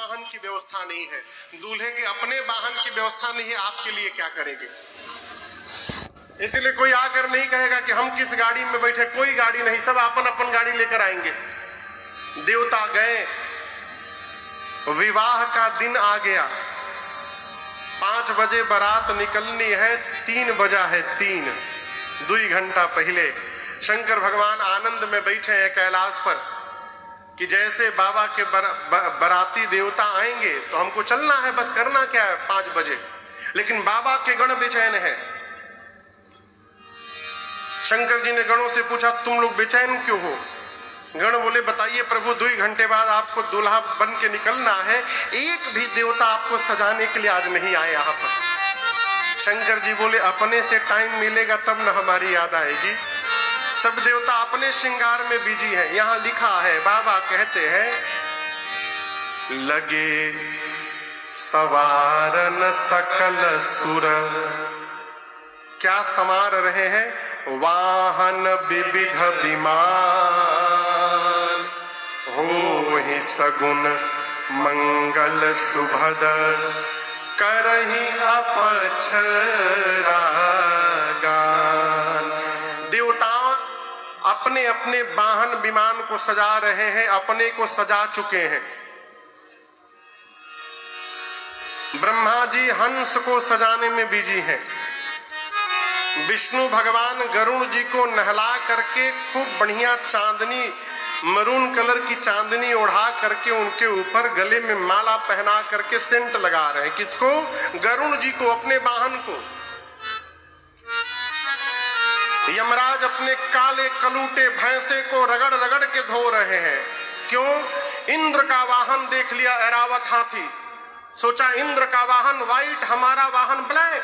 वाहन की व्यवस्था नहीं है, दूल्हे के अपने वाहन की व्यवस्था नहीं है, आपके लिए क्या करेंगे? इसलिए कोई आकर नहीं कहेगा कि हम किस गाड़ी में बैठे, कोई गाड़ी नहीं, सब अपन अपन गाड़ी लेकर आएंगे। देवता गए, विवाह का दिन आ गया, 5 बजे बारात निकलनी है, 3 बजा है 3, 2 घंटा पहले शंकर भगवान आनंद में बैठे हैं कैलाश पर कि जैसे बाबा के बाराती देवता आएंगे तो हमको चलना है, बस करना क्या है 5 बजे। लेकिन बाबा के गण बेचैन है। शंकर जी ने गणों से पूछा, तुम लोग बेचैन क्यों हो? गण बोले, बताइए प्रभु, 2 घंटे बाद आपको दूल्हा बन के निकलना है, एक भी देवता आपको सजाने के लिए आज नहीं आए यहाँ पर। शंकर जी बोले, अपने से टाइम मिलेगा तब न हमारी याद आएगी। सब देवता अपने श्रृंगार में बिजी हैं। यहाँ लिखा है, बाबा कहते हैं, लगे सवारन सकल सुर। क्या संवार रहे हैं? वाहन विविध विमान, हो ही सगुन मंगल सुभद, करहि अपक्षरा गान। देवता अपने अपने वाहन विमान को सजा रहे हैं, अपने को सजा चुके हैं। ब्रह्मा जी हंस को सजाने में बिजी हैं। विष्णु भगवान गरुण जी को नहला करके खूब बढ़िया चांदनी, मरून कलर की चांदनी ओढ़ा करके उनके ऊपर गले में माला पहना करके सेंट लगा रहे हैं। किसको? गरुण जी को, अपने वाहन को। यमराज अपने काले कलूटे भैंसे को रगड़ रगड़ के धो रहे हैं। क्यों? इंद्र का वाहन देख लिया, ऐरावत हाथी। सोचा इंद्र का वाहन व्हाइट, हमारा वाहन ब्लैक।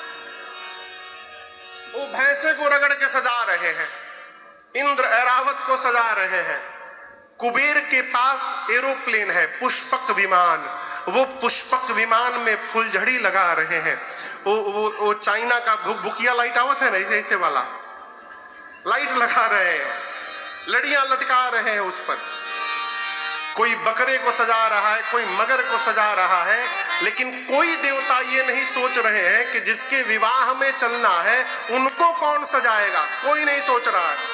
वो भैंसे को रगड़ के सजा रहे हैं, इंद्र ऐरावत को सजा रहे हैं। कुबेर के पास एरोप्लेन है, पुष्पक विमान। वो पुष्पक विमान में फुलझड़ी लगा रहे हैं। वो चाइना का भुकिया लाइट आवत है ना, ऐसे वाला लाइट लगा रहे हैं, लड़ियां लटका रहे हैं उस पर। कोई बकरे को सजा रहा है, कोई मगर को सजा रहा है, लेकिन कोई देवता ये नहीं सोच रहे हैं कि जिसके विवाह में चलना है उनको कौन सजाएगा। कोई नहीं सोच रहा है।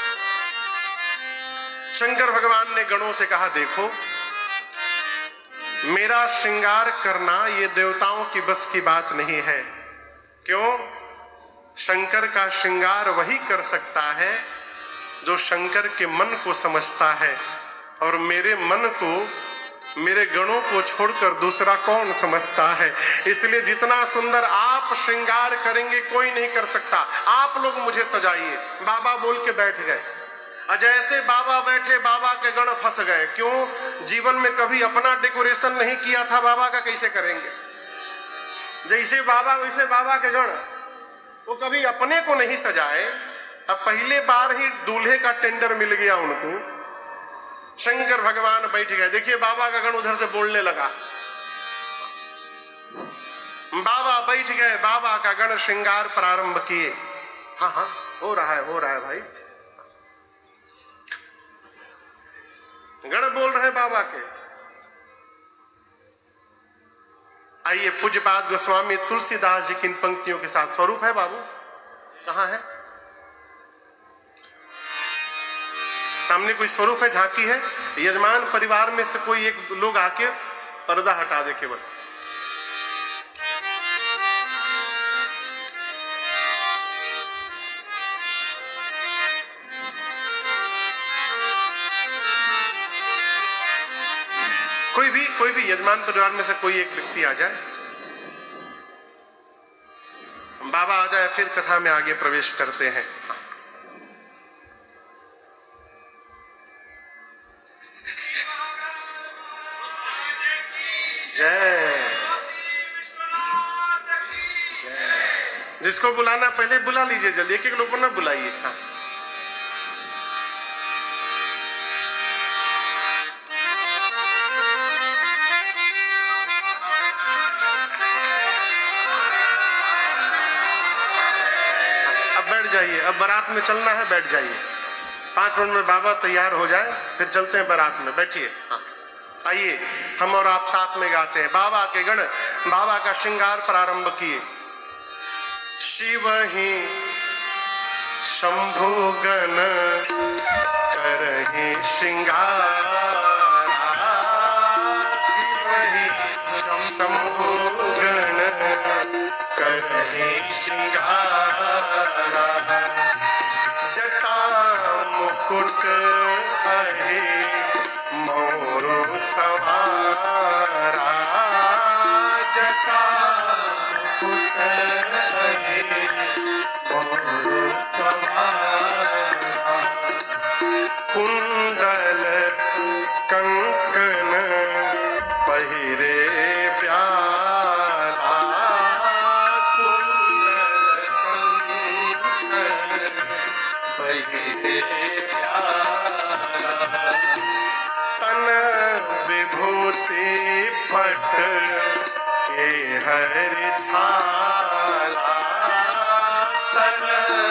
शंकर भगवान ने गणों से कहा, देखो मेरा श्रृंगार करना ये देवताओं की बस की बात नहीं है। क्यों? शंकर का श्रृंगार वही कर सकता है जो शंकर के मन को समझता है, और मेरे मन को, मेरे गणों को छोड़कर दूसरा कौन समझता है। इसलिए जितना सुंदर आप श्रृंगार करेंगे कोई नहीं कर सकता। आप लोग मुझे सजाइए। बाबा बोल के बैठ गए। जैसे बाबा बैठे, बाबा के गण फंस गए। क्यों? जीवन में कभी अपना डेकोरेशन नहीं किया था, बाबा का कैसे करेंगे? जैसे बाबा वैसे बाबा के गण, वो कभी अपने को नहीं सजाए। अब पहले बार ही दूल्हे का टेंडर मिल गया उनको। शंकर भगवान बैठ गए। देखिए बाबा का गण उधर से बोलने लगा। बाबा बैठ गए, बाबा का गण श्रृंगार प्रारंभ किए। हाँ हाँ, हो रहा है भाई। गण बोल रहे बाबा के। आइए पूज्यपाद गोस्वामी तुलसीदास जी की इन पंक्तियों के साथ। स्वरूप है बाबू, कहाँ है? सामने कोई स्वरूप है, झांकी है? यजमान परिवार में से कोई एक लोग आके पर्दा हटा दे केवल। कोई भी यजमान परिवार में से कोई एक व्यक्ति आ जाए, बाबा आ जाए, फिर कथा में आगे प्रवेश करते हैं। जय जय। जिसको बुलाना पहले बुला लीजिए, जल्दी, एक एक लोग को ना बुलाइए। हाँ, जाइए। अब बारात में चलना है, बैठ जाइए। 5 मिनट में बाबा तैयार हो जाए, फिर चलते हैं बारात में। बैठिए। हाँ, आइए हम और आप साथ में गाते हैं। बाबा के गण बाबा का श्रृंगार प्रारंभ किए। शिव ही शंभु गण करहि श्रृंगार, शिव ही शंभु गण करहि श्रृंगार, जटा मुकुट अहि मोरु सवारा, जटा मुकुट अहि मोरु सवारा, कुंडल कंकन पहिरे प्याला, कुंडल कंकन पहिरे प्याला, तन विभूति पट के हरि छाला, तन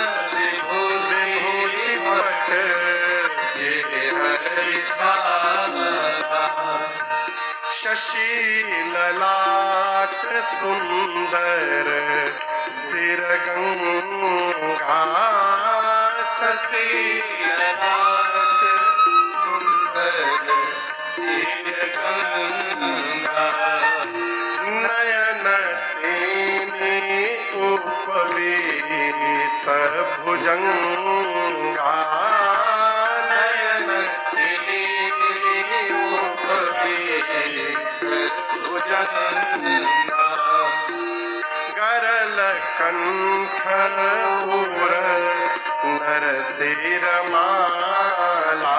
विभूति पट के हरि छाला, शशि ललाट सुंदर सिर गंगा, शशि ललाट सुंदर सिर गंगा, नयन तेने उपवीत भुजंगा, नयन तेने उपवीत भुजंगा, गरल कंठ उर नरसिर माला,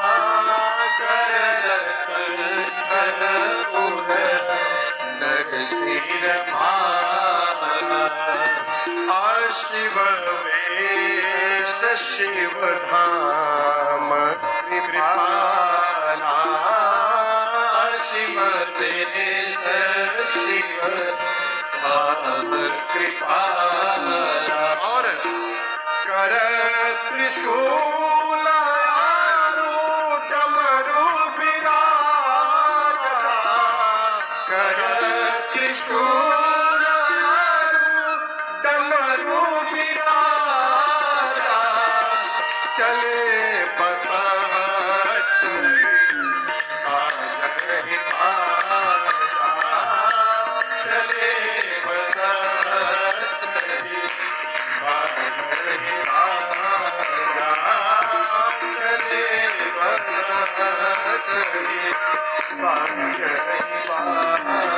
गरल कंठ उर नरसिर माला, शिव वेश शिव धाम कृपाला, शिव वेश शिव धाम कृपाला, और कर त्रिशूल आरूढ़ डमरू विराजता, कर त्रिशूल आरूढ़ डमरू विराजा, चले बसा चले आजहि बाजा, चले बसा चले आजहि बाजा, चले बसा चले आजहि बाजा।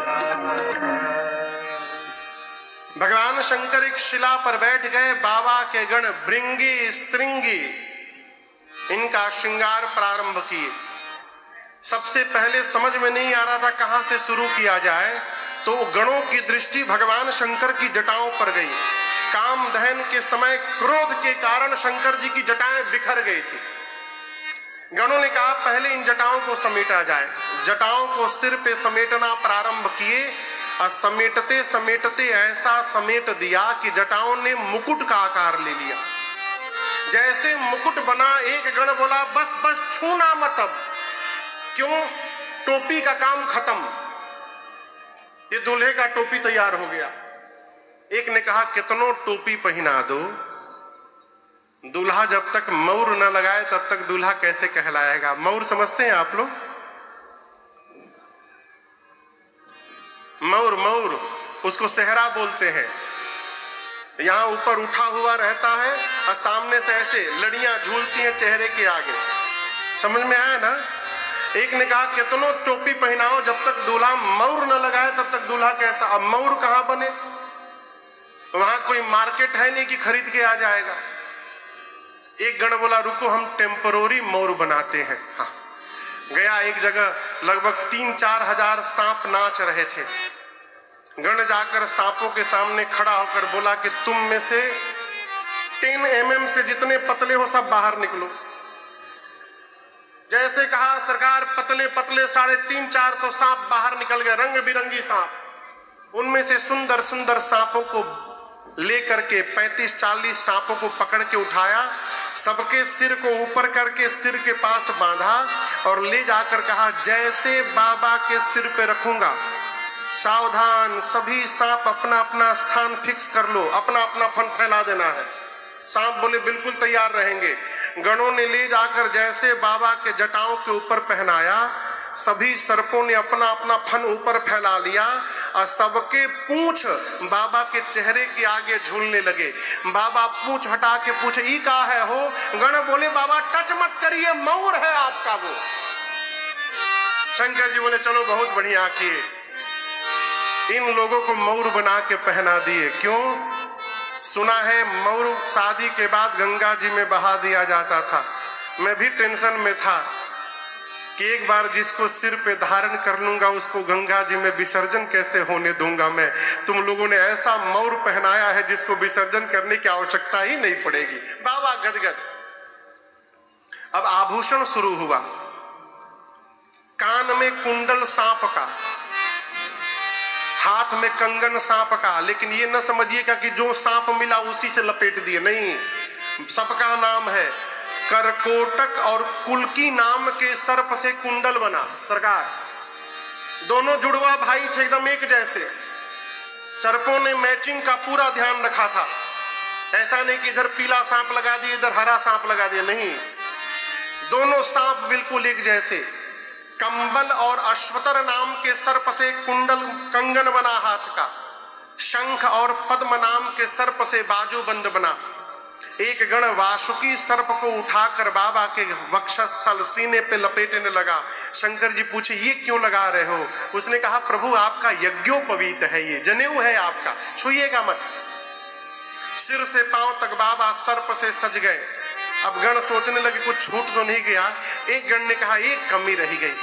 भगवान शंकर एक शिला पर बैठ गए। बाबा के गण भृंगी श्रृंगी इनका श्रृंगार प्रारंभ किए। सबसे पहले समझ में नहीं आ रहा था कहां से शुरू किया जाए, तो गणों की दृष्टि भगवान शंकर की जटाओं पर गई। काम दहन के समय क्रोध के कारण शंकर जी की जटाएं बिखर गई थी। गणों ने कहा पहले इन जटाओं को समेटा जाए। जटाओं को सिर पे समेटना प्रारंभ किए और समेटते समेटते ऐसा समेट दिया कि जटाओं ने मुकुट का आकार ले लिया। जैसे मुकुट बना, एक गण बोला बस बस छूना मत, अब क्यों, टोपी का काम खत्म, ये दूल्हे का टोपी तैयार हो गया। एक ने कहा कितनों टोपी पहना दो, दूल्हा जब तक मौर न लगाए तब तक दूल्हा कैसे कहलाएगा। मौर समझते हैं आप लोग? मौर, मौर उसको सेहरा बोलते हैं। यहां ऊपर उठा हुआ रहता है और सामने से ऐसे लड़ियां झूलती हैं चेहरे के आगे। समझ में आया ना? एक ने कहा कितनों टोपी पहनाओ, जब तक दूल्हा मौर न लगाए तब तक दूल्हा कैसा। अब मौर कहां बने, वहां कोई मार्केट है नहीं कि खरीद के आ जाएगा। एक गण बोला रुको हम टेम्परोरी मौर बनाते हैं। हाँ, गया एक जगह, लगभग 3-4 हजार सांप नाच रहे थे। गण जाकर सांपों के सामने खड़ा होकर बोला कि तुम में से 10 mm से जितने पतले हो सब बाहर निकलो। जैसे कहा सरकार, पतले पतले 350-400 सांप बाहर निकल गए, रंग बिरंगी सांप। उनमें से सुंदर सुंदर सांपों को लेकर के 35-40 सांपों को पकड़ के उठाया, सबके सिर को ऊपर करके सिर के पास बांधा और ले जाकर कहा, जैसे बाबा के सिर पे रखूंगा सावधान, सभी सांप अपना अपना स्थान फिक्स कर लो, अपना अपना फन फैला देना है। सांप बोले बिल्कुल तैयार रहेंगे। गणों ने ले जाकर जैसे बाबा के जटाओं के ऊपर पहनाया, सभी सर्पों ने अपना अपना फन ऊपर फैला लिया और सबके पूंछ बाबा के चेहरे के आगे झूलने लगे। बाबा पूंछ हटा के पूछे, ई का है हो? गण बोले, बाबा टच मत करिए, मऊर है आपका वो। शंकर जी बोले, चलो बहुत बढ़िया किए, इन लोगों को मऊर बना के पहना दिए। क्यों? सुना है मऊर शादी के बाद गंगा जी में बहा दिया जाता था। मैं भी टेंशन में था कि एक बार जिसको सिर पे धारण कर लूंगा उसको गंगा जी में विसर्जन कैसे होने दूंगा मैं। तुम लोगों ने ऐसा मऊर पहनाया है जिसको विसर्जन करने की आवश्यकता ही नहीं पड़ेगी। बाबा गदगद। अब आभूषण शुरू हुआ, कान में कुंडल सांप का, हाथ में कंगन सांप का। लेकिन ये न समझिएगा कि जो सांप मिला उसी से लपेट दिए, नहीं, सबका नाम है। करकोटक और कुल्की नाम के सर्प से कुंडल बना। सरकार, दोनों जुड़वा भाई थे, एकदम एक जैसे। सर्पों ने मैचिंग का पूरा ध्यान रखा था। ऐसा नहीं कि इधर पीला सांप लगा दिए इधर हरा सांप लगा दिया, नहीं, दोनों सांप बिल्कुल एक जैसे। कंबल और अश्वतर नाम के सर्प से कुंडल कंगन बना हाथ का। शंख और पद्म नाम के सर्प से बाजूबंद बना। एक गण वासुकी सर्प को उठाकर बाबा के वक्षस्थल सीने पे लपेटने लगा। शंकर जी पूछे, ये क्यों लगा रहे हो? उसने कहा, प्रभु आपका यज्ञोपवीत है, ये जनेऊ है आपका, छुइएगा मत। सिर से पांव तक बाबा सर्प से सज गए। अब गण सोचने लगे कुछ छूट तो नहीं गया। एक गण ने कहा, एक कमी रही गई।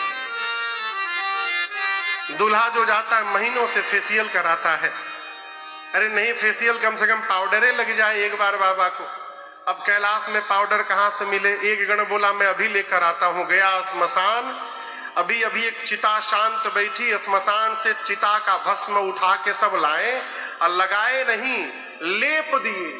दूल्हा जो जाता है महीनों से फेशियल कराता है। अरे नहीं, फेशियल कम से कम पाउडरे लग जाए एक बार बाबा को। अब कैलाश में पाउडर कहां से मिले? एक गण बोला, मैं अभी लेकर आता हूं। गया स्मशान, अभी अभी एक चिता शांत बैठी, स्मशान से चिता का भस्म उठा के सब लाए और लगाए नहीं, लेप दिए।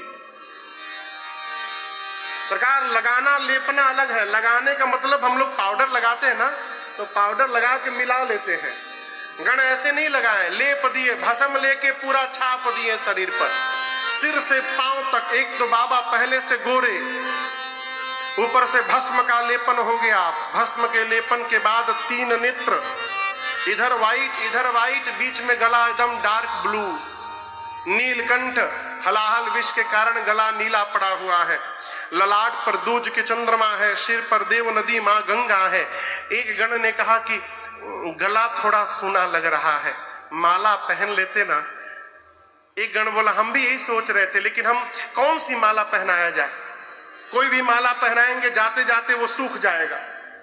सरकार, लगाना लेपना अलग है। लगाने का मतलब हम लोग पाउडर लगाते हैं ना, तो पाउडर लगा के मिला लेते हैं। गण ऐसे नहीं लगाए, लेप दिए, भस्म लेके पूरा छाप दिए शरीर पर, सिर से पांव तक। एक तो बाबा पहले से गोरे, ऊपर से भस्म का लेपन हो गया। भस्म के लेपन के बाद 3 नेत्र, इधर वाइट, बीच में गला एकदम डार्क ब्लू, नीलकंठ, हलाहल विष के कारण गला नीला पड़ा हुआ है। ललाट पर दूज के चंद्रमा है, सिर पर देव नदी मां गंगा है। एक गण ने कहा कि गला थोड़ा सूना लग रहा है, माला पहन लेते ना। एक गण बोला, हम भी यही सोच रहे थे, लेकिन हम कौन सी माला पहनाया जाए? कोई भी माला पहनाएंगे जाते जाते वो सूख जाएगा।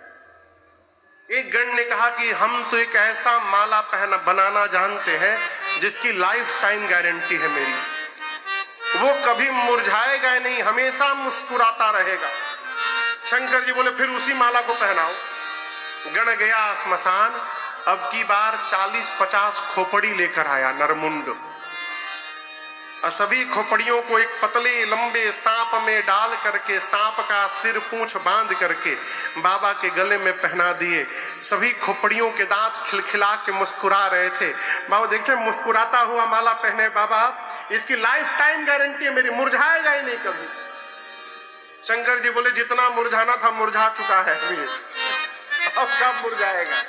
एक गण ने कहा कि हम तो एक ऐसा माला बनाना जानते हैं जिसकी लाइफ टाइम गारंटी है मेरी, वो कभी मुरझाएगा नहीं, हमेशा मुस्कुराता रहेगा। शंकर जी बोले, फिर उसी माला को पहनाओ। गण गया स्मशान, अब की बार 40-50 खोपड़ी लेकर आया, नरमुंड, और सभी खोपड़ियों को एक पतले लंबे सांप में डाल करके, सांप का सिर पूंछ बांध करके बाबा के गले में पहना दिए। सभी खोपड़ियों के दांत खिलखिला के मुस्कुरा रहे थे। बाबा देखते मुस्कुराता हुआ माला पहने, बाबा इसकी लाइफ टाइम गारंटी है मेरी, मुरझाएगा ही नहीं कभी। शंकर जी बोले, जितना मुरझाना था मुरझा चुका है अभी, अब कब मुरझाएगा?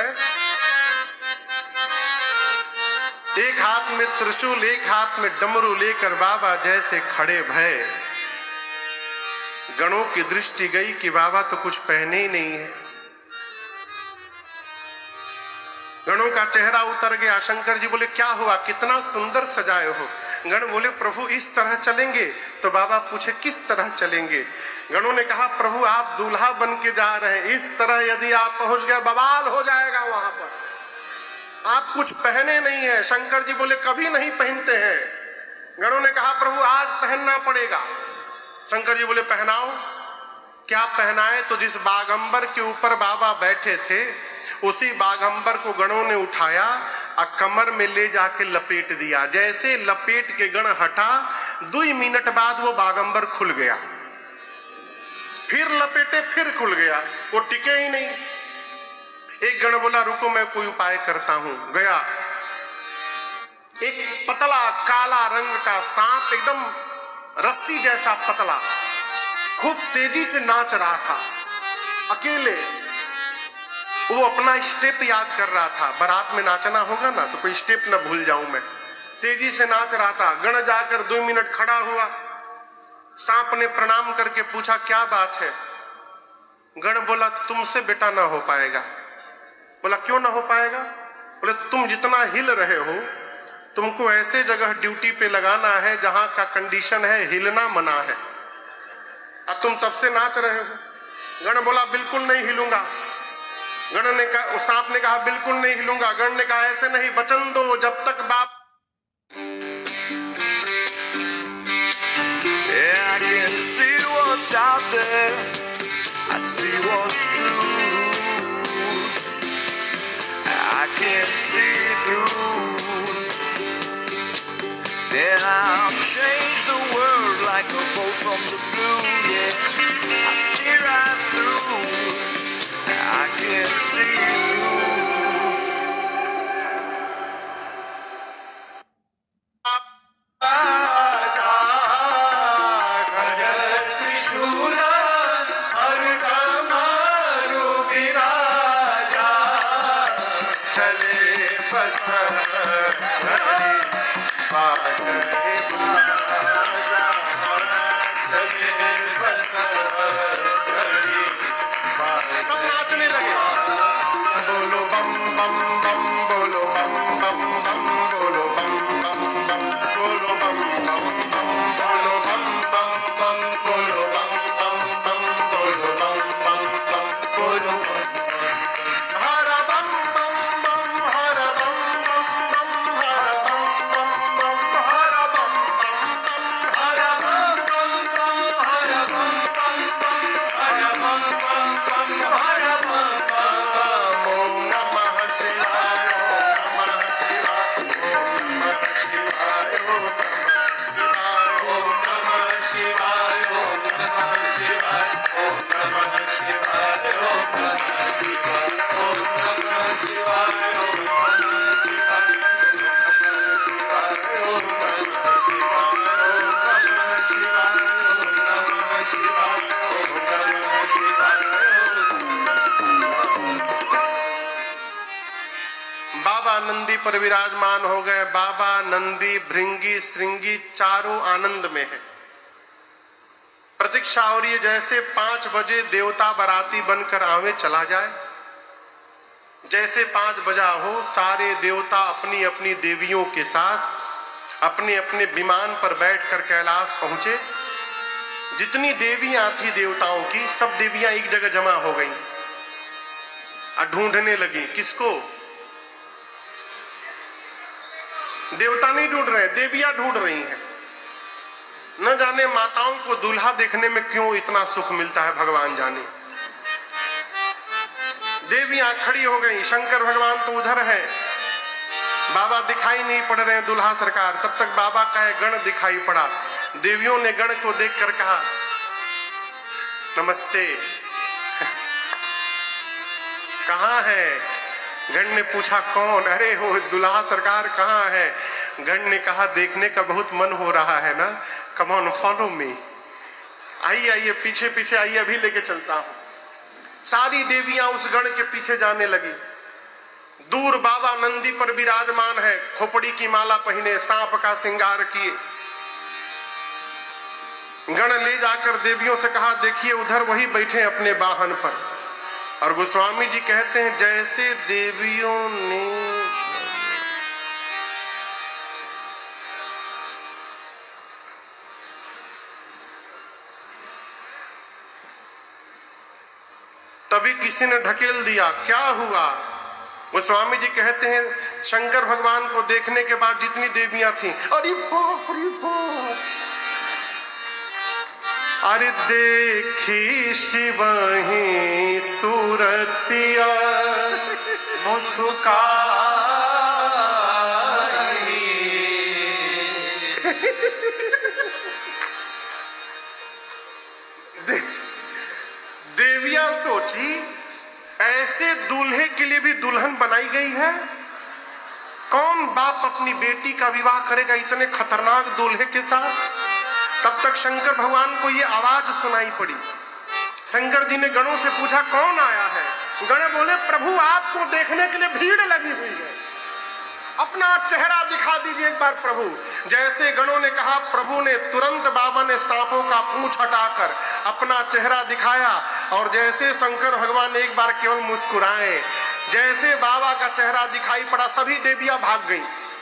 एक हाथ में त्रिशूल, एक हाथ में डमरू लेकर बाबा जैसे खड़े भय। गणों की दृष्टि गई कि बाबा तो कुछ पहने ही नहीं है। गणों का चेहरा उतर गया। शंकर जी बोले, क्या हुआ, कितना सुंदर सजाए हो? गण बोले, प्रभु इस तरह चलेंगे? तो बाबा पूछे, किस तरह चलेंगे? गणों ने कहा, प्रभु आप दूल्हा बन के जा रहे हैं, इस तरह यदि आप पहुंच गए बवाल हो जाएगा वहां पर, आप कुछ पहने नहीं है। शंकर जी बोले, कभी नहीं पहनते हैं। गणों ने कहा, प्रभु आज पहनना पड़ेगा। शंकर जी बोले, पहनाओ। क्या पहनाए? तो जिस बागंबर के ऊपर बाबा बैठे थे उसी बागंबर को गणों ने उठाया और कमर में ले जाके लपेट दिया। जैसे लपेट के गण हटा, 2 मिनट बाद वो बागंबर खुल गया। फिर लपेटे, फिर खुल गया, वो टिके ही नहीं। एक गण बोला रुको मैं कोई उपाय करता हूं। गया, एक पतला काला रंग का सांप, एकदम रस्सी जैसा पतला, खूब तेजी से नाच रहा था अकेले। वो अपना स्टेप याद कर रहा था, बारात में नाचना होगा ना तो कोई स्टेप ना भूल जाऊं मैं। तेजी से नाच रहा था। गण जाकर 2 मिनट खड़ा हुआ। सांप ने प्रणाम करके पूछा क्या बात है? गण बोला तुमसे बेटा ना हो पाएगा। बोला क्यों ना हो पाएगा? बोले तुम जितना हिल रहे हो, तुमको ऐसे जगह ड्यूटी पे लगाना है जहां का कंडीशन है हिलना मना है, और तुम तब से नाच रहे हो। गण बोला बिल्कुल नहीं हिलूंगा। गण ने कहा, सांप ने कहा बिल्कुल नहीं हिलूंगा। गण ने कहा ऐसे नहीं, वचन दो जब तक बाप। Yeah, I can see what's out there. I see what's true. I can see through. Then I'll change the world like a bolt from the blue. Yeah, I see right through. I can see through. सब नाचने लगे। बोलो बम बम बम, बोलो बम बम बम, बोलो बम बम बम, बोलो बम बम बम, बोलो बम बम बम, बोलो बम बम बम, बोलो बम बम बम, बोलो हर बम बम बम, हर बम बम बम, हर बम बम बम, हर बम बम बम, हर बम बम बम, हर बम बम बम, हर बम बम बम, हर बम बम बम। ओम नमः शिवाय, ओम नमः शिवाय, ओम नमः शिवाय, ओम नमः शिवाय, ओम नमः शिवाय, ओम नमः शिवाय, ओम नमः शिवाय, ओम नमः शिवाय, ओम नमः शिवाय, ओम नमः शिवाय, ओम नमः शिवाय। बाबा नंदी पर विराजमान हो गए। बाबा नंदी, भृंगी, श्रृंगी चारों आनंद में है। प्रतीक्षा हो रही है जैसे 5 बजे देवता बाराती बनकर आवे चला जाए। जैसे 5 बजा हो, सारे देवता अपनी अपनी देवियों के साथ अपने अपने विमान पर बैठकर कैलाश पहुंचे। जितनी देवियां थी देवताओं की, सब देवियां एक जगह जमा हो गई और ढूंढने लगी। किसको? देवता नहीं ढूंढ रहे, देवियां ढूंढ रही हैं। न जाने माताओं को दूल्हा देखने में क्यों इतना सुख मिलता है, भगवान जाने। देवियां खड़ी हो गई। शंकर भगवान तो उधर है, बाबा दिखाई नहीं पड़ रहे हैं दूल्हा सरकार। तब तक बाबा का एक गण दिखाई पड़ा। देवियों ने गण को देखकर कहा नमस्ते। कहाँ है? गण ने पूछा कौन? अरे हो दूल्हा सरकार कहाँ है? गण ने कहा देखने का बहुत मन हो रहा है ना, कम ऑन फॉलो मी। आइए आइए, पीछे पीछे आइए, अभी लेके चलता हूं। सारी देवियां उस गण के पीछे जाने लगी। दूर बाबा नंदी पर विराजमान है, खोपड़ी की माला पहने, सांप का श्रृंगार किए। गण ले जाकर देवियों से कहा देखिए उधर वही बैठे अपने वाहन पर। और गोस्वामी जी कहते हैं जैसे देवियों ने तभी किसी ने ढकेल दिया। क्या हुआ? गोस्वामी जी कहते हैं शंकर भगवान को देखने के बाद जितनी देवियां थीं, अरे बाप रे बाप, अरे देखी शिव ही सूरतिया मुस्कान देवियां सोची ऐसे दूल्हे के लिए भी दुल्हन बनाई गई है। कौन बाप अपनी बेटी का विवाह करेगा इतने खतरनाक दूल्हे के साथ। तब तक शंकर भगवान को ये आवाज सुनाई पड़ी। शंकर जी ने गणों से पूछा कौन आया है। गण बोले प्रभु आपको देखने के लिए भीड़ लगी हुई है, अपना चेहरा दिखा दीजिए एक बार प्रभु। जैसे गणों ने कहा प्रभु ने तुरंत बाबा ने सांपों का पूंछ हटाकर अपना चेहरा दिखाया और जैसे शंकर भगवान एक बार केवल मुस्कुराए, जैसे बाबा का चेहरा दिखाई पड़ा सभी देवियां भाग गईं।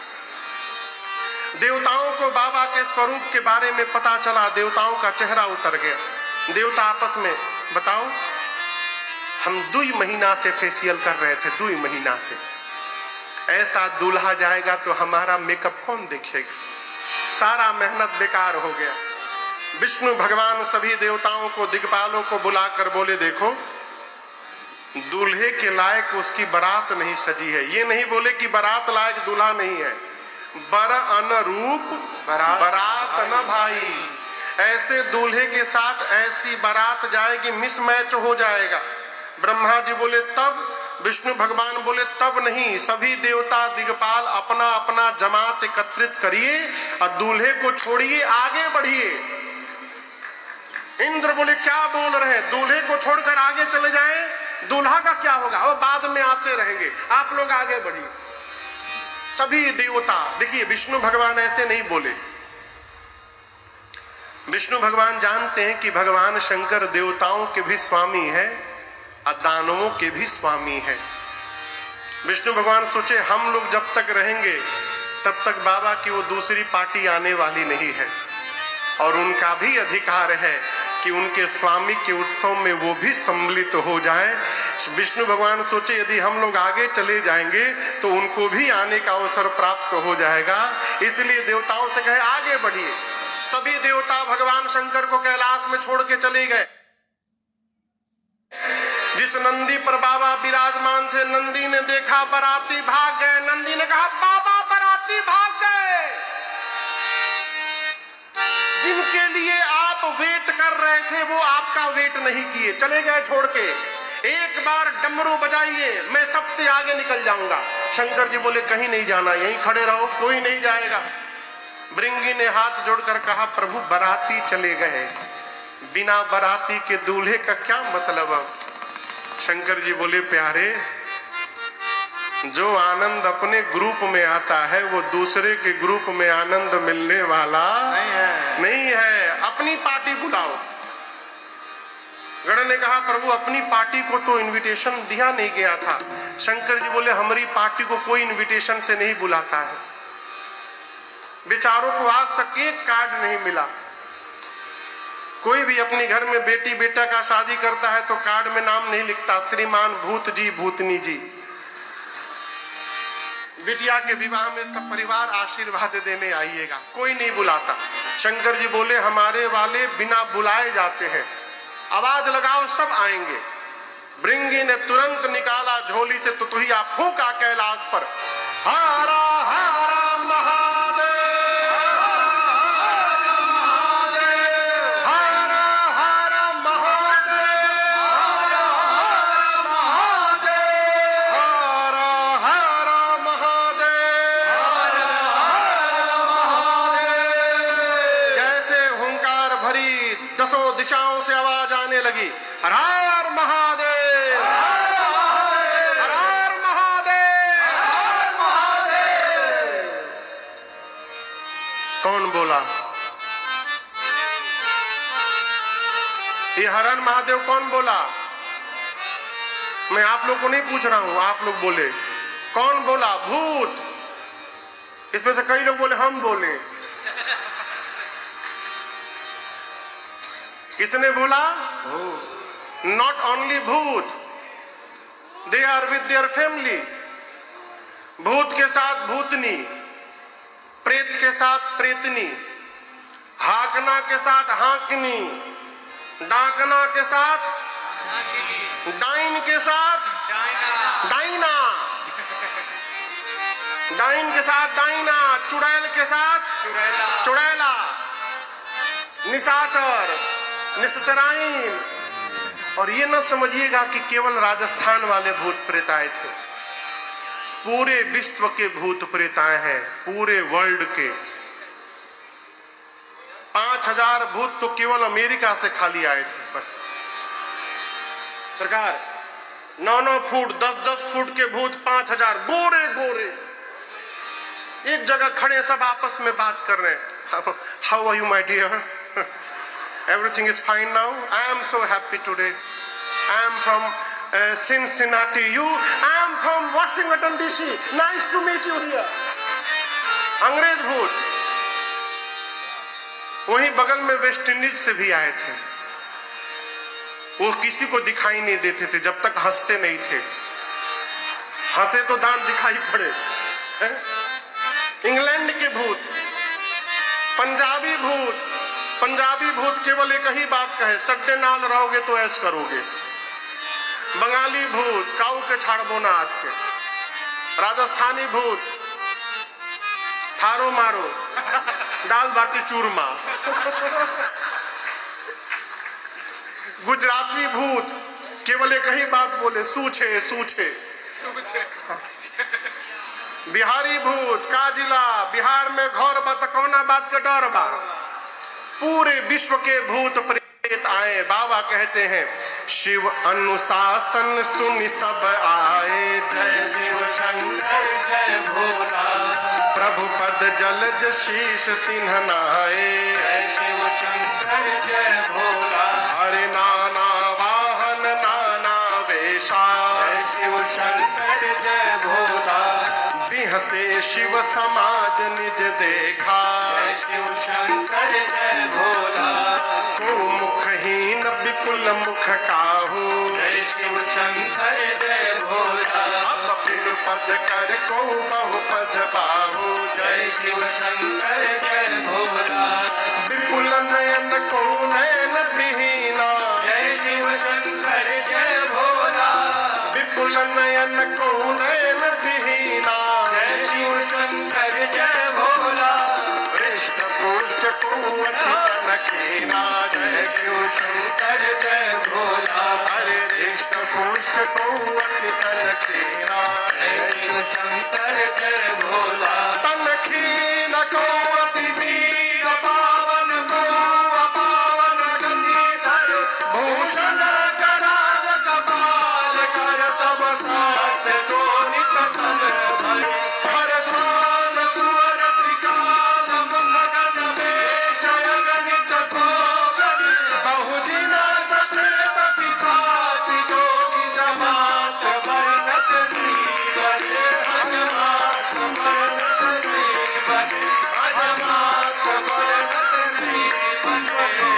देवताओं को बाबा के स्वरूप के बारे में पता चला, देवताओं का चेहरा उतर गया। देवता आपस में बताओ हम 2 महीना से फेशियल कर रहे थे, 2 महीना से, ऐसा दूल्हा जाएगा तो हमारा मेकअप कौन देखेगा, सारा मेहनत बेकार हो गया। विष्णु भगवान सभी देवताओं को दिग्पालों को बुलाकर बोले देखो दूल्हे के लायक उसकी बारात नहीं सजी है। ये नहीं बोले कि बारात लायक दूल्हा नहीं है, बर अनुरूप बारात न भाई। ऐसे दूल्हे के साथ ऐसी बारात जाएगी मिसमैच हो जाएगा। ब्रह्मा जी बोले तब, विष्णु भगवान बोले तब नहीं, सभी देवता दिग्पाल अपना अपना जमात एकत्रित करिए और दूल्हे को छोड़िए आगे बढ़िए। इंद्र बोले क्या बोल रहे हैं, दूल्हे को छोड़कर आगे चले जाएं, दूल्हा का क्या होगा, वो बाद में आते रहेंगे, आप लोग आगे बढ़िए। सभी देवता देखिए विष्णु भगवान ऐसे नहीं बोले। विष्णु भगवान जानते हैं कि भगवान शंकर देवताओं के भी स्वामी है और दानवों के भी स्वामी है। विष्णु भगवान सोचे हम लोग जब तक रहेंगे तब तक बाबा की वो दूसरी पार्टी आने वाली नहीं है और उनका भी अधिकार है कि उनके स्वामी के उत्सव में वो भी सम्मिलित हो जाए। विष्णु भगवान सोचे यदि हम लोग आगे चले जाएंगे तो उनको भी आने का अवसर प्राप्त हो जाएगा, इसलिए देवताओं से कहे आगे बढ़िए। सभी देवता भगवान शंकर को कैलाश में छोड़ के चले गए। जिस नंदी पर बाबा विराजमान थे, नंदी ने देखा बराती भाग गए। नंदी ने कहा बाबा बराती भाग गए, जिनके लिए आप वेट कर रहे थे वो आपका वेट नहीं किए, चले गए छोड़ के। एक बार डमरू बजाइए, मैं सबसे आगे निकल जाऊंगा। शंकर जी बोले कहीं नहीं जाना, यहीं खड़े रहो, कोई नहीं जाएगा। भृंगी ने हाथ जोड़कर कहा प्रभु बराती चले गए, बिना बराती के दूल्हे का क्या मतलब। अब शंकर जी बोले प्यारे, जो आनंद अपने ग्रुप में आता है वो दूसरे के ग्रुप में आनंद मिलने वाला नहीं है। अपनी पार्टी बुलाओ। गण ने कहा प्रभु अपनी पार्टी को तो इनविटेशन दिया नहीं गया था। शंकर जी बोले हमारी पार्टी को कोई इनविटेशन से नहीं बुलाता है। बेचारों को आज तक एक कार्ड नहीं मिला। कोई भी अपने घर में बेटी बेटा का शादी करता है तो कार्ड में नाम नहीं लिखता श्रीमान भूत जी भूतनी जी। बिटिया के विवाह में सब परिवार आशीर्वाद देने आइएगा, कोई नहीं बुलाता। शंकर जी बोले हमारे वाले बिना बुलाए जाते हैं, आवाज लगाओ सब आएंगे। भृंगी ने तुरंत निकाला झोली से तुतुहिया, फूंका कैलाश पर, हारा हारा महादेव, हारा हारा महादेव, हारा हारा महादेव। जैसे हुंकार भरी 10 दिशाओं से आवाज आने लगी, हर हर महादेव, हर हर महादेव, हर महादेव। कौन बोला ये हर हर महादेव? कौन बोला? मैं आप लोग को नहीं पूछ रहा हूं, आप लोग बोले। कौन बोला? भूत। इसमें से कई लोग बोले हम बोले। किसने बोला? नॉट ओनली भूत, they are with their family. भूत के साथ भूतनी, प्रेत के साथ प्रेतनी, हाकना के साथ हाकनी, डाकना के साथ डाइन के साथ डाइना। डाइन के साथ डाइना, चुड़ैल के साथ चुड़ैला, निशाचर, निश्चराइन। और ये न समझिएगा कि केवल राजस्थान वाले भूत प्रेत आए थे, पूरे विश्व के भूत प्रेत आए हैं, पूरे वर्ल्ड के। 5000 भूत तो केवल अमेरिका से खाली आए थे बस। सरकार 9-9 फुट 10-10 फुट के भूत 5000 गोरे गोरे एक जगह खड़े, सब आपस में बात कर रहे हैं। How are you my dear? Everything is fine now? I am so happy today. I am from Cincinnati. I am from Washington DC. Nice to meet you here. अंग्रेज भूत। वहीं बगल में वेस्ट इंडीज से भी आए थे। वो किसी को दिखाई नहीं देते थे जब तक हंसते नहीं थे, हंसे तो दांत दिखाई पड़े। इंग्लैंड के भूत, पंजाबी भूत। पंजाबी भूत केवल एक ही बात कहे, सड्डे नाल रहोगे तो ऐश करोगे। बंगाली भूत, काऊ के छाड़बो ना आज के। राजस्थानी भूत, थारो मारो, दाल बाटी चूरमा। गुजराती भूत केवल एक ही बात बोले, सूछे सूछे सूछे। बिहारी भूत, का जिला बिहार में घौर बा त कौना बात का डर बा। पूरे विश्व के भूत प्रेत आए। बाबा कहते हैं शिव अनुशासन सुनि सब आए, जय शिव शंकर जय भोला। प्रभु पद जलज शीश तिन्ह नाए, जय शिव शंकर जय भोला। हरे नाना वाहन नाना वेशा, जय शिव शंकर जय भोला। बिहसे शिव समाज निज देखा, जय शिव शंकर जय भोला। को मुखहीन विपुल मुख काहू, जय शिव शंकर जय भोला। अब बिन पद कर को बहु पद बाहू, जय शिव शंकर जय भोला। विपुल नयन को नयन विहीना, जय शिव शंकर जय भोला। विपुल नयन को नयन विहीना, जय शिव शंकर जय भोला। पृष्ठ पुष्ट को नखीना, जय शिव शंकर जय भोला। हरे पृष्ठ पुष्ट को नखीना, जय शिव शंकर जय भोला। तनखीन को अति वीर पावन को अपावन गंधीधर भूषण करार कपाल कर सब साथ शोभित तन भरे। हर्षान सुवर श्रीकाल मुखगन वेश अगणित भोगन बहुजिन सफेद पिशाच जोगी जमात वर्णत नीवरे। अजमात वर्णत नीवरे, अजमात वर्णत नीवरे।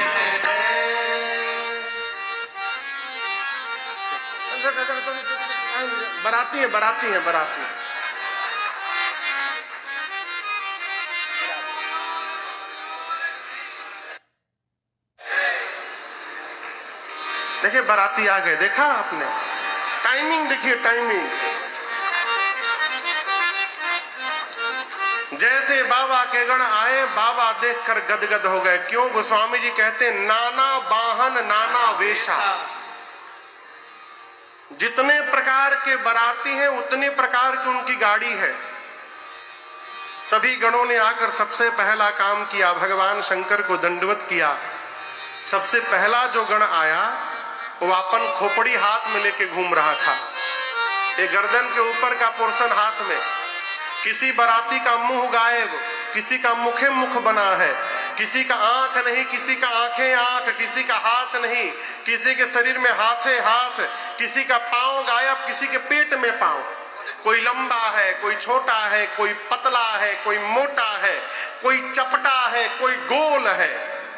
बराती है, बराती है, बराती। देखिए बराती आ गए, देखा आपने? टाइमिंग देखिए, टाइमिंग। जैसे बाबा के गण आए, बाबा देखकर गदगद हो गए। क्यों? गोस्वामी जी कहते नाना वाहन नाना वेशा। जितने प्रकार के बराती हैं उतने प्रकार की उनकी गाड़ी है। सभी गणों ने आकर सबसे पहला काम किया, भगवान शंकर को दंडवत किया। सबसे पहला जो गण आया वो अपन खोपड़ी हाथ में लेके घूम रहा था, एक गर्दन के ऊपर का पोर्शन हाथ में। किसी बराती का मुंह गायब, किसी का मुखे मुख बना है, किसी का आंख नहीं, किसी का आंखें आंख, किसी का हाथ नहीं, किसी के शरीर में हाथे हाथ, किसी का पांव गायब, किसी के पेट में पांव। कोई लंबा है, कोई छोटा है, कोई पतला है, कोई मोटा है, कोई चपटा है, कोई गोल है,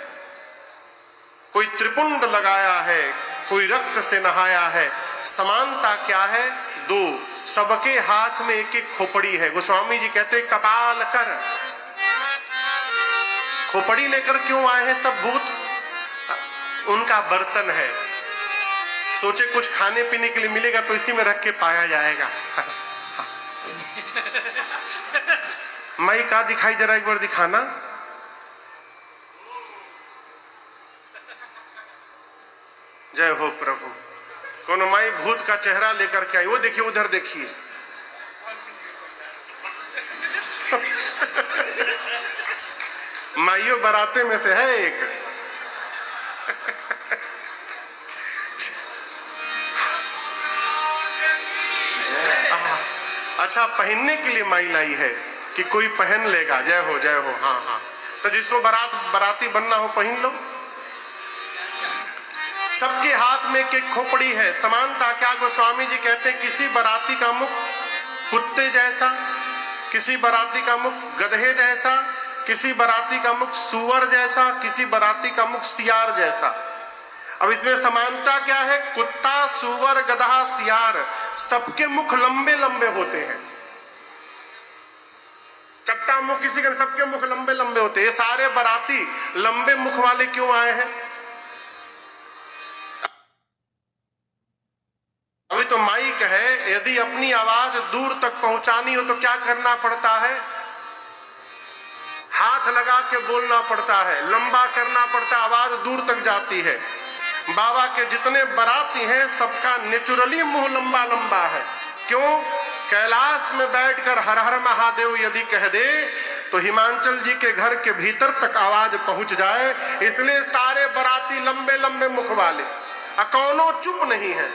कोई त्रिपुंड लगाया है, कोई रक्त से नहाया है। समानता क्या है? दो, सबके हाथ में एक एक खोपड़ी है। गोस्वामी जी कहते कपाल कर। खोपड़ी लेकर क्यों आए हैं सब भूत? उनका बर्तन है। सोचे कुछ खाने पीने के लिए मिलेगा तो इसी में रख के पाया जाएगा। माई का दिखाई जरा एक बार दिखाना। जय हो प्रभु। कोनो माई भूत का चेहरा लेकर के आई, वो देखिए उधर देखिए। माइयों बराते में से है एक। अच्छा, पहनने के लिए माई लाई है कि कोई पहन लेगा। जय हो जय हो। हाँ हाँ, तो जिसको बराती बनना हो पहन लो। सबके हाथ में एक खोपड़ी है। समानता क्या गोस्वामी जी कहते हैं, किसी बराती का मुख कुत्ते जैसा, किसी बराती का मुख गधे जैसा, किसी बराती का मुख सूअर जैसा, किसी बराती का मुख सियार जैसा। अब इसमें समानता क्या है? कुत्ता, सूअर, गधा, सियार सबके मुख लंबे लंबे होते हैं। चट्टा मुख किसी का, सबके मुख लंबे लंबे होते हैं। ये सारे बराती लंबे मुख वाले क्यों आए हैं? अभी तो माइक है, यदि अपनी आवाज दूर तक पहुंचानी हो तो क्या करना पड़ता है? हाथ लगा के बोलना पड़ता है, लंबा करना पड़ता है, आवाज दूर तक जाती है। बाबा के जितने बराती हैं सबका नेचुरली मुंह लंबा लंबा है। क्यों? कैलाश में बैठकर हर हर महादेव यदि कह दे तो हिमांचल जी के घर के भीतर तक आवाज पहुंच जाए, इसलिए सारे बराती लंबे लंबे मुख वाले। कौनो चुप नहीं है।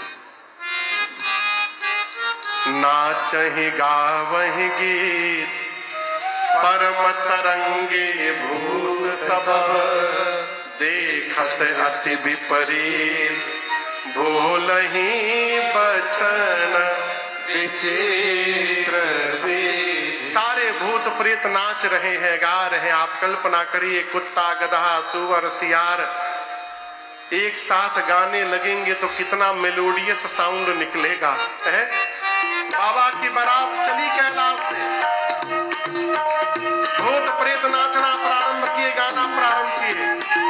नाचहि गावहि गीत परम तरंगे भूत सब, देखत अति विपरीत बोलहि बचन विचित्र। सारे भूत प्रेत नाच रहे हैं, गा रहे हैं। आप कल्पना करिए, कुत्ता, गधा, सूअर, सियार एक साथ गाने लगेंगे तो कितना मेलोडियस साउंड निकलेगा है? बाबा की बारात चली कैलाश से, भूत प्रेत नाचना प्रारंभ किए, गाना प्रारंभ किए।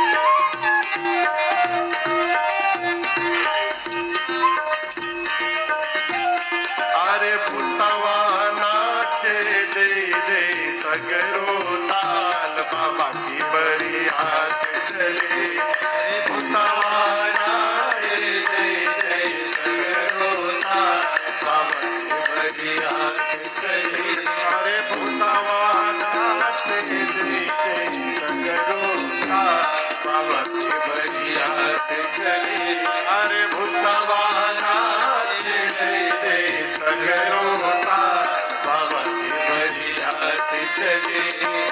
अरे भूतवा नाचे दे दे सगरो ताल, बाबा की बरियात चले। भूतवा नाचे दे दे सगरो ताल, बाबा की बरियात चले। अरे भूतवा नाचे दे दे सगरो ताल, बाबा की बरियात चले। अरे भूतवा नाचे दे दे सगरो ताल, बाबा की बरियात चले।